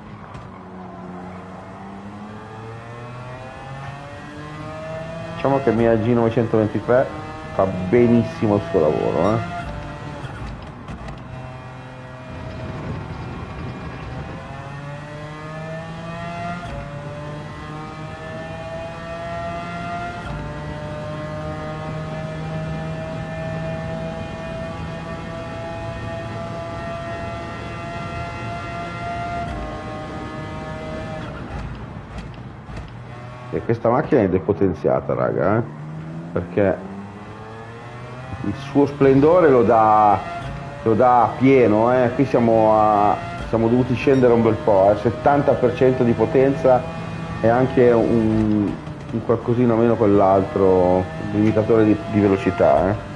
Diciamo che il mia G novecentoventitré fa benissimo il suo lavoro, eh? E questa macchina è depotenziata, raga, eh? Perché il suo splendore lo dà, lo dà a pieno, eh? Qui siamo, a, siamo dovuti scendere un bel po', eh? settanta per cento di potenza e anche un, un qualcosina meno quell'altro limitatore di, di velocità, eh?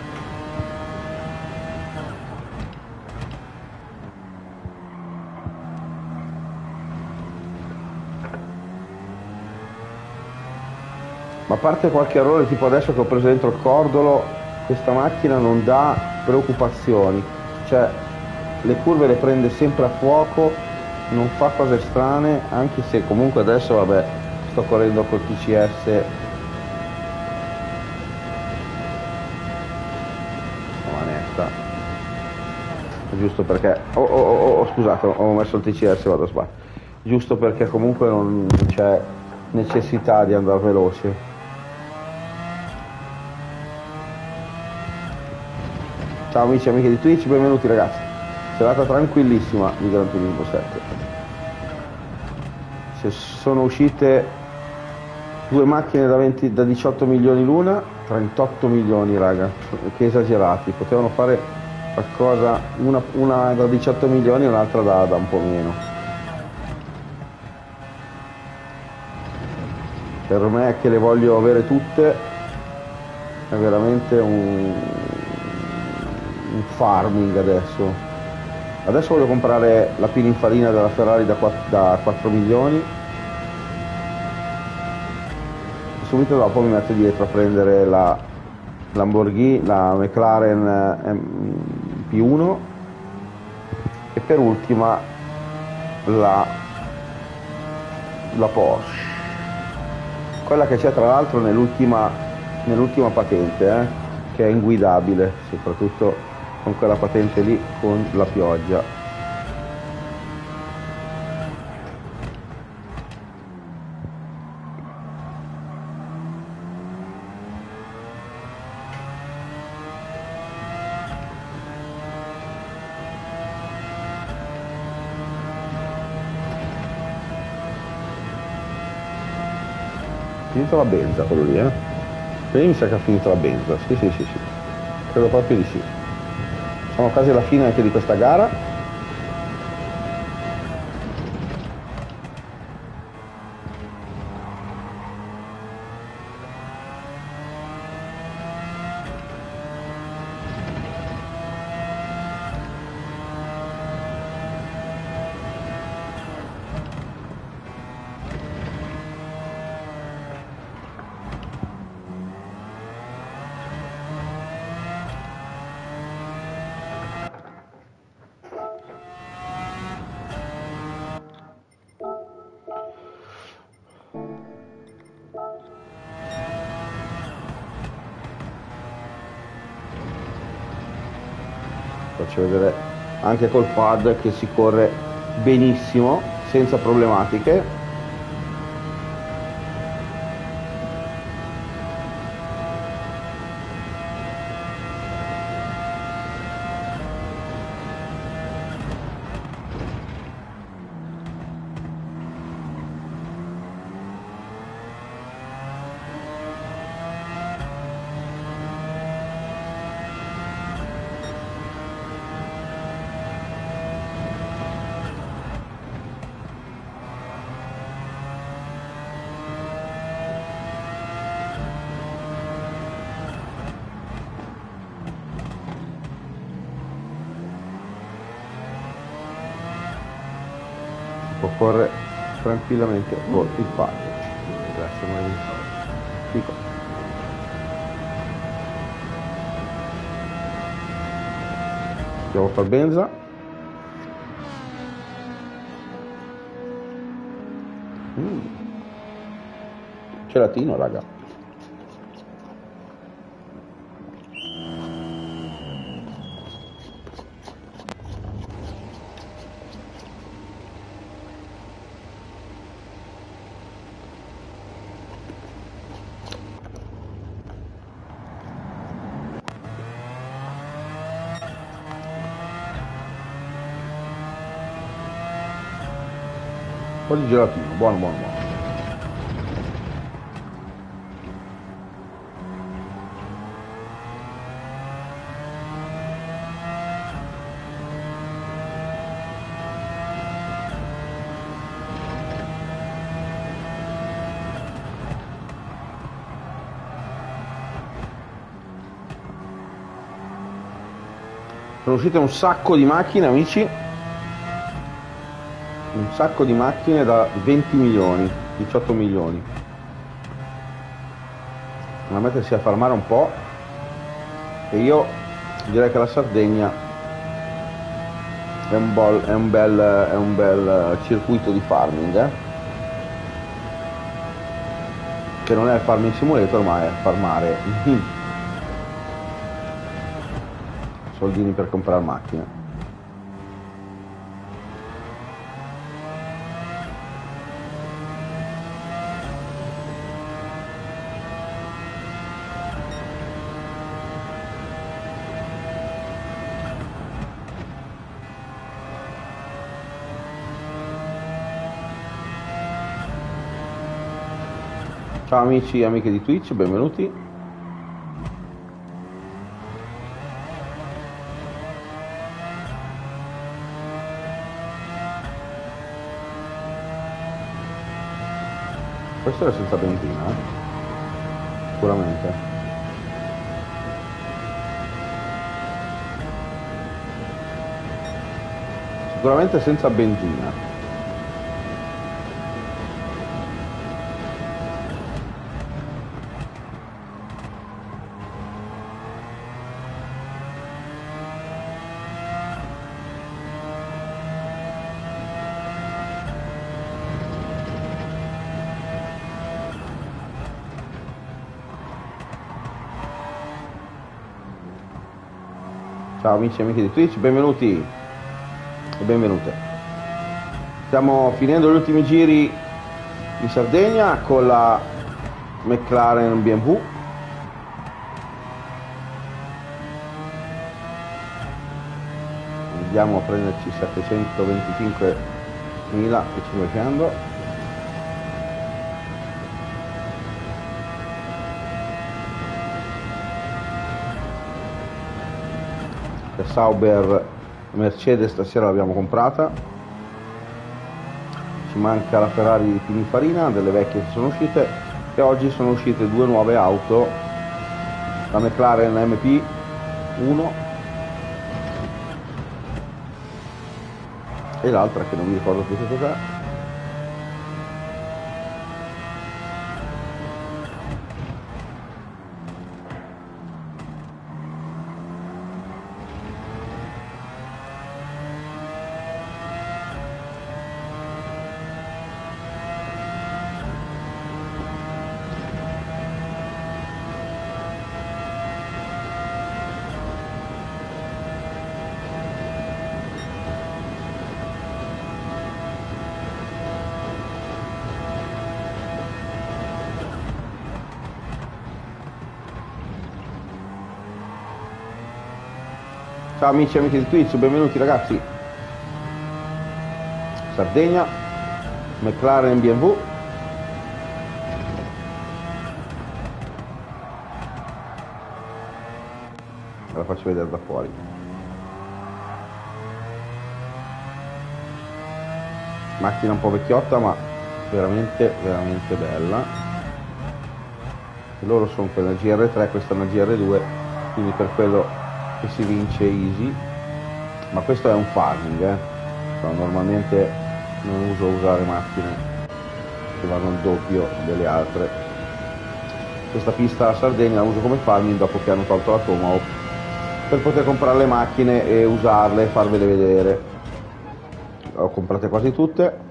Ma a parte qualche errore, tipo adesso che ho preso dentro il cordolo, questa macchina non dà preoccupazioni. Cioè, le curve le prende sempre a fuoco, non fa cose strane, anche se comunque adesso, vabbè, sto correndo col T C S. La manetta. Giusto perché... Oh, oh, oh, oh, scusate, ho messo il T C S, vado a sbagliare. Giusto perché comunque non c'è necessità di andare veloce. Ciao amici e amiche di Twitch, benvenuti ragazzi. Serata tranquillissima di Gran Turismo sette. Se sono uscite due macchine da, venti, da diciotto milioni l'una, trentotto milioni raga, che esagerati. Potevano fare qualcosa, una, una da diciotto milioni e un'altra da, da un po' meno. Per me che le voglio avere tutte è veramente un... un farming adesso. Adesso voglio comprare la Pininfarina della Ferrari da quattro, da quattro milioni e subito dopo mi metto dietro a prendere la Lamborghini, la McLaren P uno e per ultima la, la Porsche, quella che c'è tra l'altro nell'ultima nell'ultima patente, eh, che è inguidabile, soprattutto con quella patente lì con la pioggia. Finito la benza quello lì, eh? Quindi mi sa che ha finito la benza, sì sì sì sì, credo proprio di sì. Siamo quasi alla fine anche di questa gara. Faccio vedere anche col pad che si corre benissimo, senza problematiche. Può correre tranquillamente con il pad. Grazie Maria. Dico. Andiamo a far benza. Mm. Gelatino raga. Un po' di gelatino, buono buono buono. Sono uscite un sacco di macchine amici, un sacco di macchine da venti milioni, diciotto milioni. a mettersi a farmare un po', e io direi che la Sardegna è un, bol, è un, bel, è un bel circuito di farming, eh? Che non è il farming simulator, ma è farmare soldini per comprare macchine. Ciao amici e amiche di Twitch, benvenuti. Questo è senza benzina, eh? Sicuramente. Sicuramente senza benzina. Ciao amici e amiche di Twitch, benvenuti e benvenute. Stiamo finendo gli ultimi giri in Sardegna con la McLaren B M W. Andiamo a prenderci settecentoventicinquemilacinquecento. La Sauber Mercedes stasera l'abbiamo comprata, ci manca la Ferrari di Pininfarina, delle vecchie che sono uscite, e oggi sono uscite due nuove auto, la McLaren M P uno e l'altra che non mi ricordo più che cos'è. Ciao amici e amiche di Twitch, benvenuti ragazzi. Sardegna, McLaren B M W. Ve la faccio vedere da fuori. Macchina un po' vecchiotta ma veramente veramente bella. E loro sono per la G R tre, questa è una G R due, quindi per quello che si vince easy, ma questo è un farming, eh? Cioè, normalmente non uso usare macchine che vanno al doppio delle altre. Questa pista a Sardegna la uso come farming dopo che hanno tolto la Tomahawk, per poter comprare le macchine e usarle e farvele vedere. Ho comprate quasi tutte.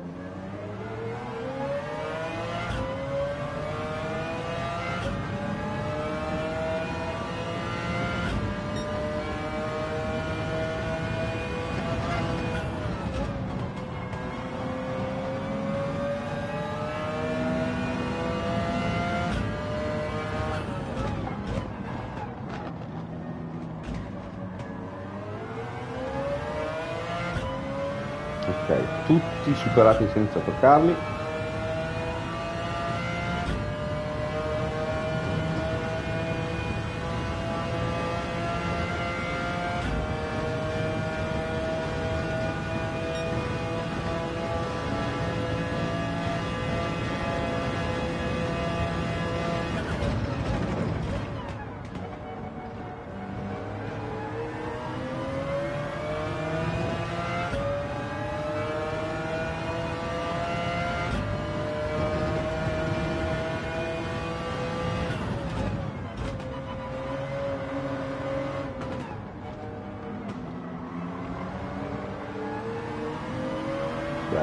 Ok, tutti superati senza toccarli.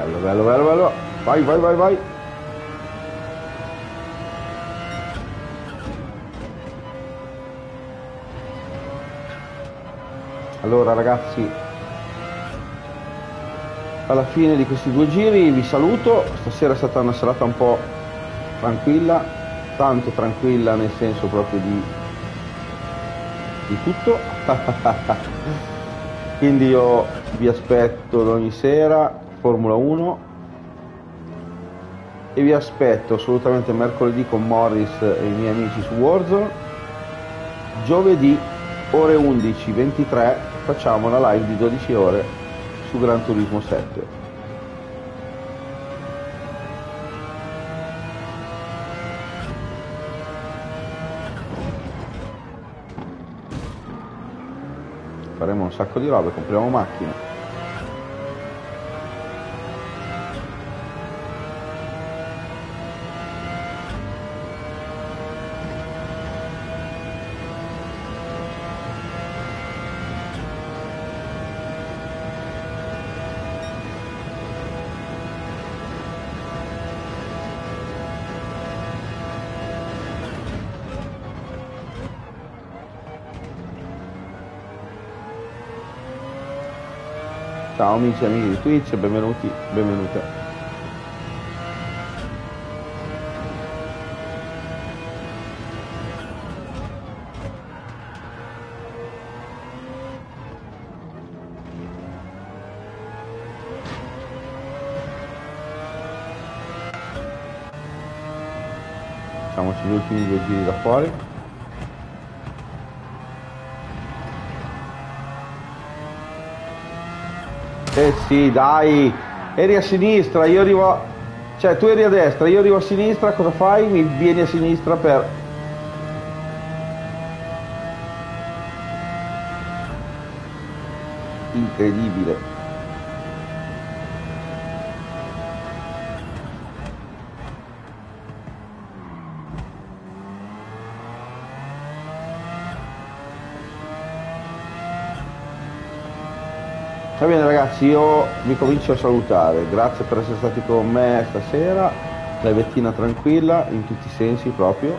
Bello, bello, bello, bello. Vai, vai, vai, vai. Allora ragazzi, alla fine di questi due giri vi saluto. Stasera è stata una serata un po' tranquilla, tanto tranquilla nel senso proprio di, di tutto. Quindi io vi aspetto ogni sera Formula uno e vi aspetto assolutamente mercoledì con Morris e i miei amici su Warzone. Giovedì ore undici ventitré facciamo una live di dodici ore su Gran Turismo sette. Faremo un sacco di robe, compriamo macchine. Ciao amici e amiche di Twitch, benvenuti, benvenute. Facciamoci gli ultimi due giri da fuori. Eh sì, dai, eri a sinistra, io arrivo a... cioè tu eri a destra, io arrivo a sinistra, cosa fai? Mi vieni a sinistra per... Incredibile. Va bene ragazzi, io vi comincio a salutare, grazie per essere stati con me stasera, la vettina tranquilla in tutti i sensi proprio.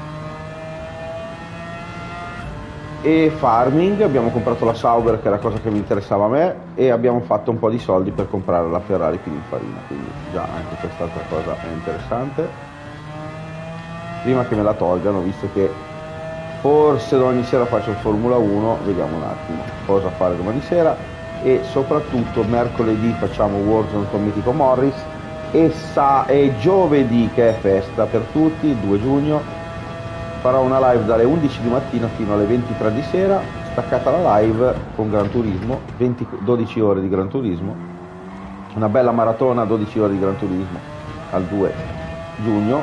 E farming, abbiamo comprato la Sauber che è la cosa che mi interessava a me e abbiamo fatto un po' di soldi per comprare la Ferrari Pininfarina, quindi già anche quest'altra cosa è interessante. Prima che me la tolgano, visto che forse ogni sera faccio il Formula uno, vediamo un attimo cosa fare domani sera. E soprattutto mercoledì facciamo Warzone con Mitico Morris e, sa- e giovedì, che è festa per tutti, il due giugno, farò una live dalle undici di mattina fino alle ventitré di sera, staccata la live con Gran Turismo, venti, dodici ore di Gran Turismo, una bella maratona, dodici ore di Gran Turismo al due giugno.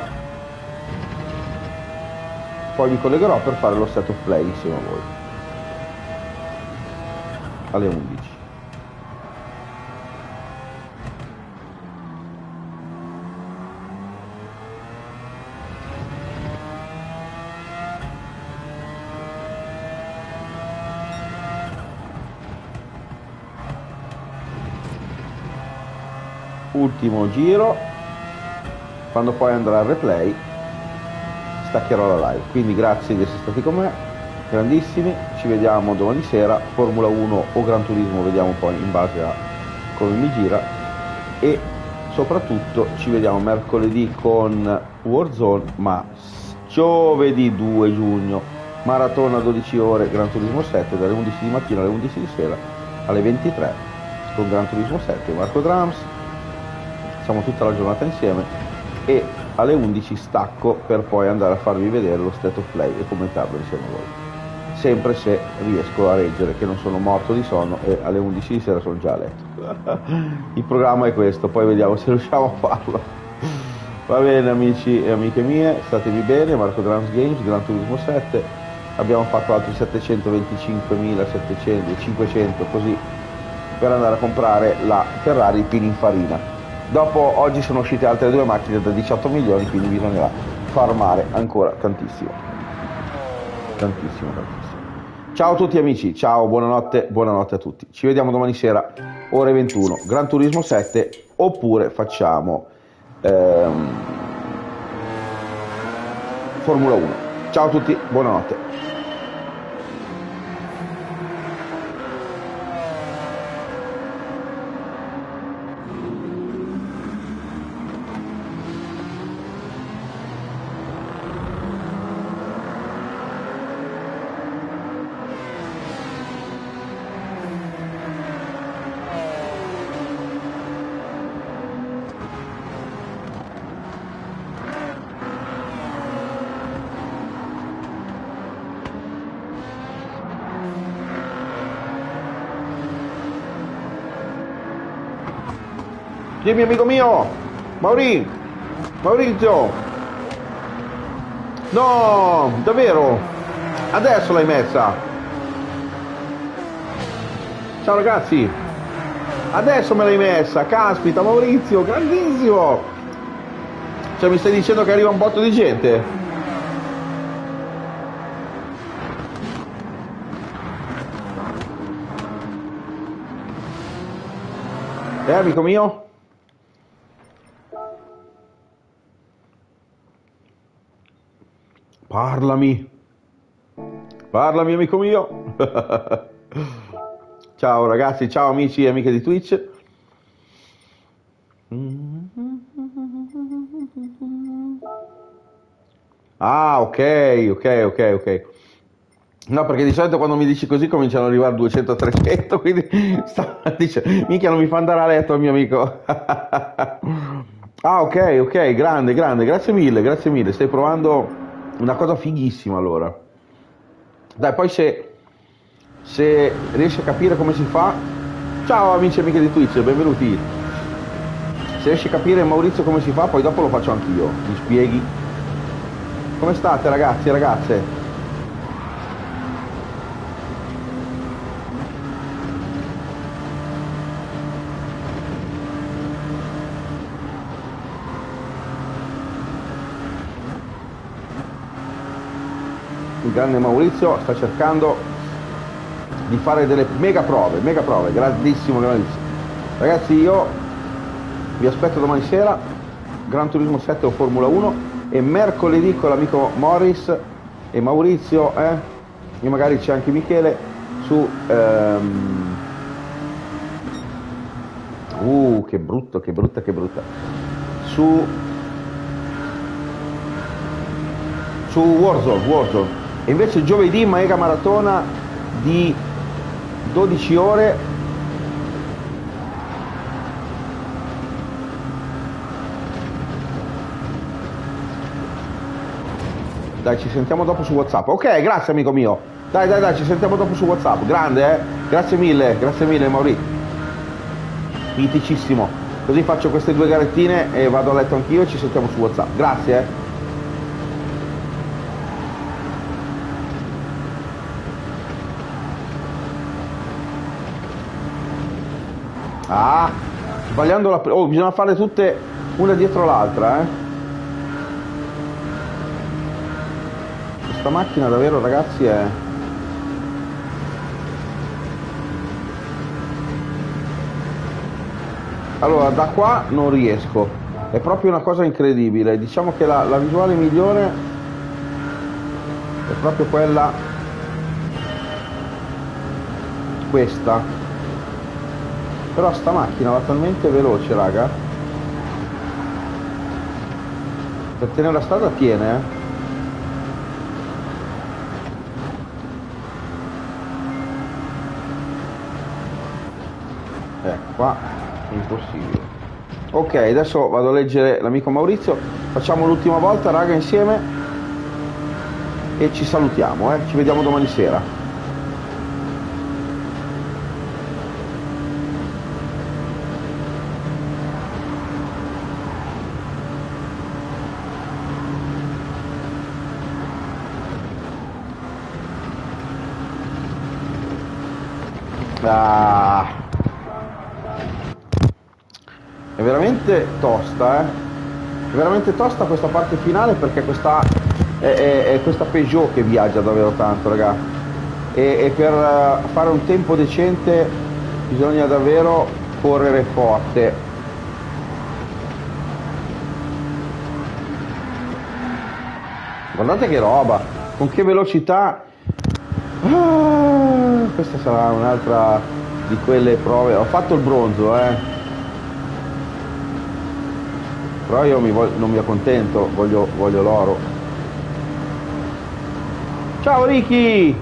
Poi mi collegherò per fare lo State of Play insieme a voi alle undici. Ultimo giro, quando poi andrà al replay staccherò la live, quindi grazie di essere stati con me, grandissimi, ci vediamo domani sera, Formula uno o Gran Turismo, vediamo poi in base a come mi gira, e soprattutto ci vediamo mercoledì con Warzone, ma giovedì due giugno maratona dodici ore Gran Turismo sette dalle undici di mattina alle undici di sera alle ventitré con Gran Turismo sette, Marco Drums. Siamo tutta la giornata insieme e alle undici stacco per poi andare a farvi vedere lo State of Play e commentarlo insieme a voi, sempre se riesco a reggere che non sono morto di sonno e alle undici di sera sono già a letto. Il programma è questo, poi vediamo se riusciamo a farlo. Va bene amici e amiche mie, statevi bene. Marco Drums Games, Gran Turismo sette, abbiamo fatto altri settecentoventicinquemilasettecento, cinquecento così per andare a comprare la Ferrari Pininfarina. Dopo oggi sono uscite altre due macchine da diciotto milioni, quindi bisognerà farmare ancora tantissimo. Tantissimo, tantissimo. Ciao a tutti amici, ciao, buonanotte, buonanotte a tutti. Ci vediamo domani sera, ore ventuno, Gran Turismo sette oppure facciamo ehm, Formula uno. Ciao a tutti, buonanotte. Dimmi amico mio, Mauri, Maurizio, no, davvero, adesso l'hai messa, ciao ragazzi, adesso me l'hai messa, caspita Maurizio, grandissimo, cioè mi stai dicendo che arriva un botto di gente? Eh amico mio? Parlami, parlami amico mio. Ciao ragazzi, ciao amici e amiche di Twitch. Ah, ok, ok, ok, ok. No, perché di solito quando mi dici così cominciano ad arrivare duecento trecento, quindi sta, dice, minchia non mi fa andare a letto il mio amico. Ah, ok, ok, grande, grande, grazie mille, grazie mille, stai provando una cosa fighissima allora. Dai, poi se, se riesci a capire come si fa, ciao amici e amiche di Twitch, benvenuti. Se riesci a capire Maurizio come si fa, poi dopo lo faccio anch'io, mi spieghi. Come state ragazzi e ragazze? Il grande Maurizio sta cercando di fare delle mega prove, mega prove, grandissimo, grandissimo. Ragazzi, io vi aspetto domani sera, Gran Turismo sette o Formula uno, e mercoledì con l'amico Morris e Maurizio, eh, e magari c'è anche Michele, su... Ehm... Uh, che brutto, che brutta, che brutta. Su... Su Warzone, Warzone. E invece giovedì mega maratona di dodici ore. Dai, ci sentiamo dopo su WhatsApp. Ok, grazie amico mio. Dai, dai, dai, ci sentiamo dopo su WhatsApp. Grande, eh? Grazie mille, grazie mille Mauri. Miticissimo. Così faccio queste due garettine e vado a letto anch'io e ci sentiamo su WhatsApp. Grazie, eh. Ah, sbagliando la... Oh, bisogna farle tutte una dietro l'altra, eh. Questa macchina davvero, ragazzi, è... Allora, da qua non riesco. È proprio una cosa incredibile. Diciamo che la, la visuale migliore è proprio quella... Questa. Però sta macchina va talmente veloce, raga. Per tenere la strada tiene, eh. Ecco, qua è impossibile. Ok, adesso vado a leggere l'amico Maurizio. Facciamo l'ultima volta, raga, insieme. E ci salutiamo, eh. Ci vediamo domani sera. Ah, è veramente tosta, eh? È veramente tosta questa parte finale perché questa è, è, è questa Peugeot che viaggia davvero tanto, raga. E, e per fare un tempo decente bisogna davvero correre forte. Guardate che roba, con che velocità. Ah, questa sarà un'altra di quelle prove. Ho fatto il bronzo, eh. Però io mi voglio, non mi accontento, voglio, voglio l'oro. Ciao Ricky!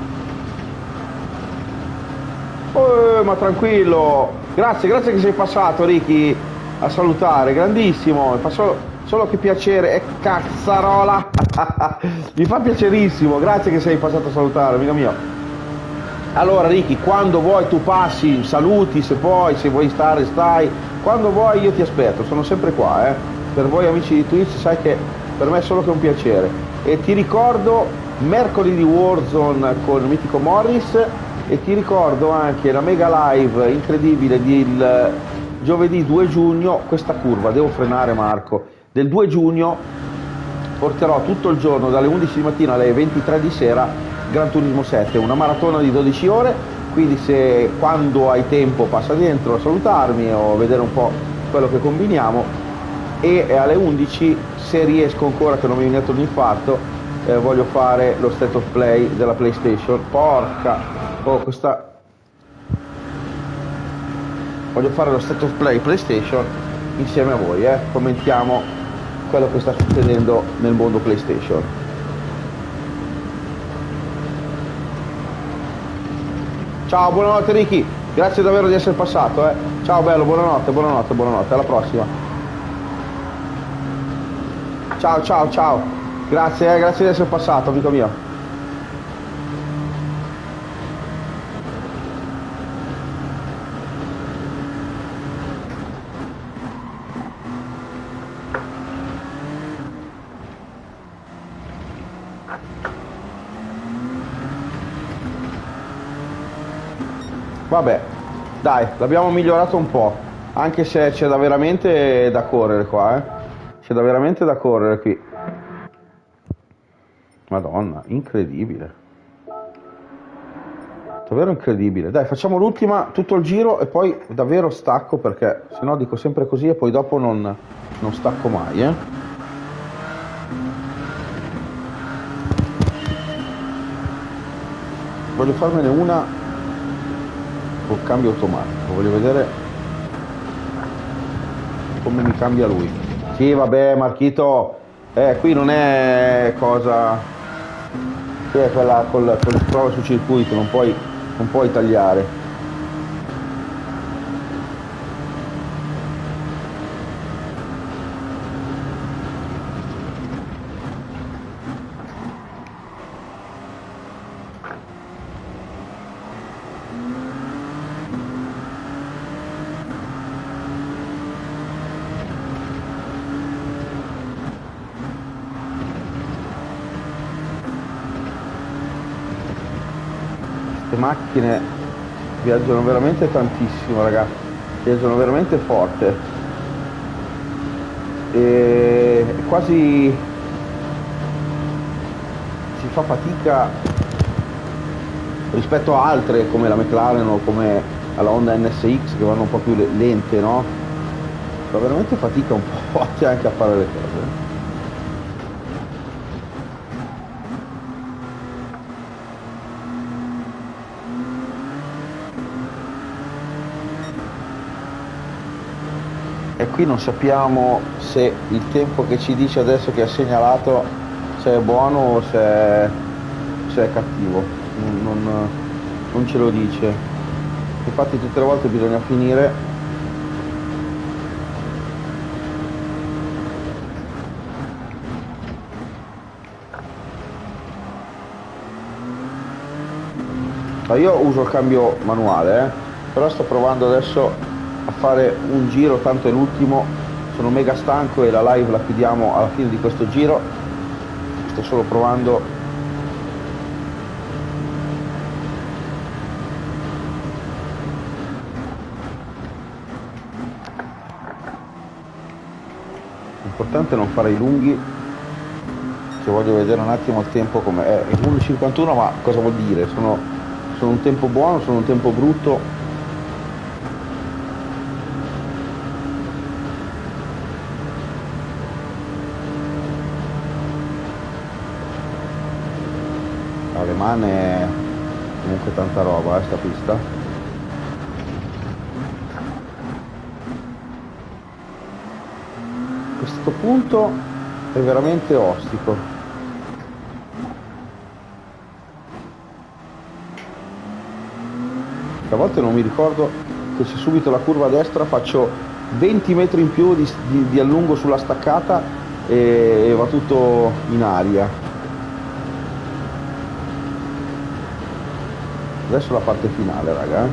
Oh, ma tranquillo! Grazie, grazie che sei passato Ricky a salutare, grandissimo, mi fa solo, solo che piacere, e cazzarola! Mi fa piacerissimo, grazie che sei passato a salutare, amico mio. Allora Ricky, quando vuoi tu passi, saluti se puoi, se vuoi stare stai, quando vuoi io ti aspetto, sono sempre qua, eh. Per voi amici di Twitch sai che per me è solo che un piacere. E ti ricordo mercoledì Warzone con Mitico Morris e ti ricordo anche la mega live incredibile del giovedì due giugno, questa curva, devo frenare Marco, del due giugno porterò tutto il giorno dalle undici di mattina alle ventitré di sera Gran Turismo sette, una maratona di dodici ore, quindi se quando hai tempo passa dentro a salutarmi o vedere un po' quello che combiniamo, e alle undici se riesco ancora, che non mi è venuto l'infarto, eh, voglio fare lo State of Play della PlayStation. Porca, oh questa, voglio fare lo State of Play PlayStation insieme a voi, eh. Commentiamo quello che sta succedendo nel mondo PlayStation. Ciao, buonanotte Ricky, grazie davvero di essere passato, eh. Ciao bello, buonanotte, buonanotte, buonanotte, alla prossima. Ciao, ciao, ciao, grazie, eh, grazie di essere passato, amico mio. Vabbè, dai, l'abbiamo migliorato un po', anche se c'è da veramente da correre qua, eh. C'è da veramente da correre qui. Madonna, incredibile. Davvero incredibile. Dai, facciamo l'ultima, tutto il giro e poi davvero stacco, perché se no dico sempre così e poi dopo non, non stacco mai, eh. Voglio farmene una col cambio automatico, voglio vedere come mi cambia lui. Sì, vabbè, Marchito, eh, qui non è cosa, qui è quella con, con le prove su circuito, non puoi, non puoi tagliare. Macchine viaggiano veramente tantissimo, ragazzi, viaggiano veramente forte e quasi si fa fatica rispetto a altre come la McLaren o come alla Honda N S X che vanno un po' più lente, no? Fa veramente fatica un po' anche a fare le cose. E qui non sappiamo se il tempo che ci dice adesso che ha segnalato se è buono o se è, se è cattivo, non, non, non ce lo dice, infatti tutte le volte bisogna finire. Io uso il cambio manuale, eh, però sto provando adesso a fare un giro, tanto è l'ultimo, sono mega stanco e la live la chiudiamo alla fine di questo giro, sto solo provando l'importante è non fare i lunghi, se voglio vedere un attimo il tempo come è, è uno cinquantuno, ma cosa vuol dire? Sono, sono un tempo buono, sono un tempo brutto? Alemane è comunque tanta roba, eh, sta pista. Questo punto è veramente ostico. A volte non mi ricordo che c'è subito la curva a destra, faccio venti metri in più di, di, di allungo sulla staccata e, e va tutto in aria. Adesso la parte finale, raga.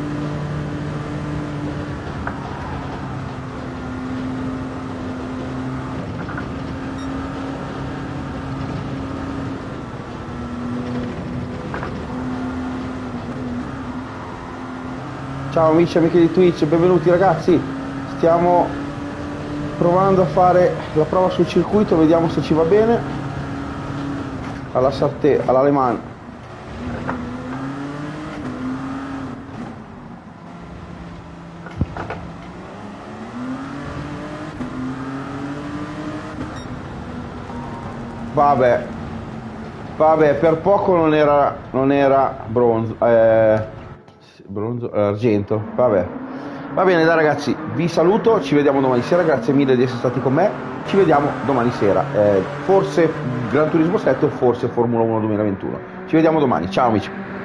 Ciao amici e amiche di Twitch, benvenuti ragazzi. Stiamo provando a fare la prova sul circuito, vediamo se ci va bene. Alla Sartè, all'Aleman. Vabbè, vabbè, per poco non era, non era bronzo, eh, bronzo, eh, argento, vabbè. Va bene, dai ragazzi, vi saluto, ci vediamo domani sera, grazie mille di essere stati con me, ci vediamo domani sera, eh, forse Gran Turismo sette o forse Formula uno duemilaventuno. Ci vediamo domani, ciao amici.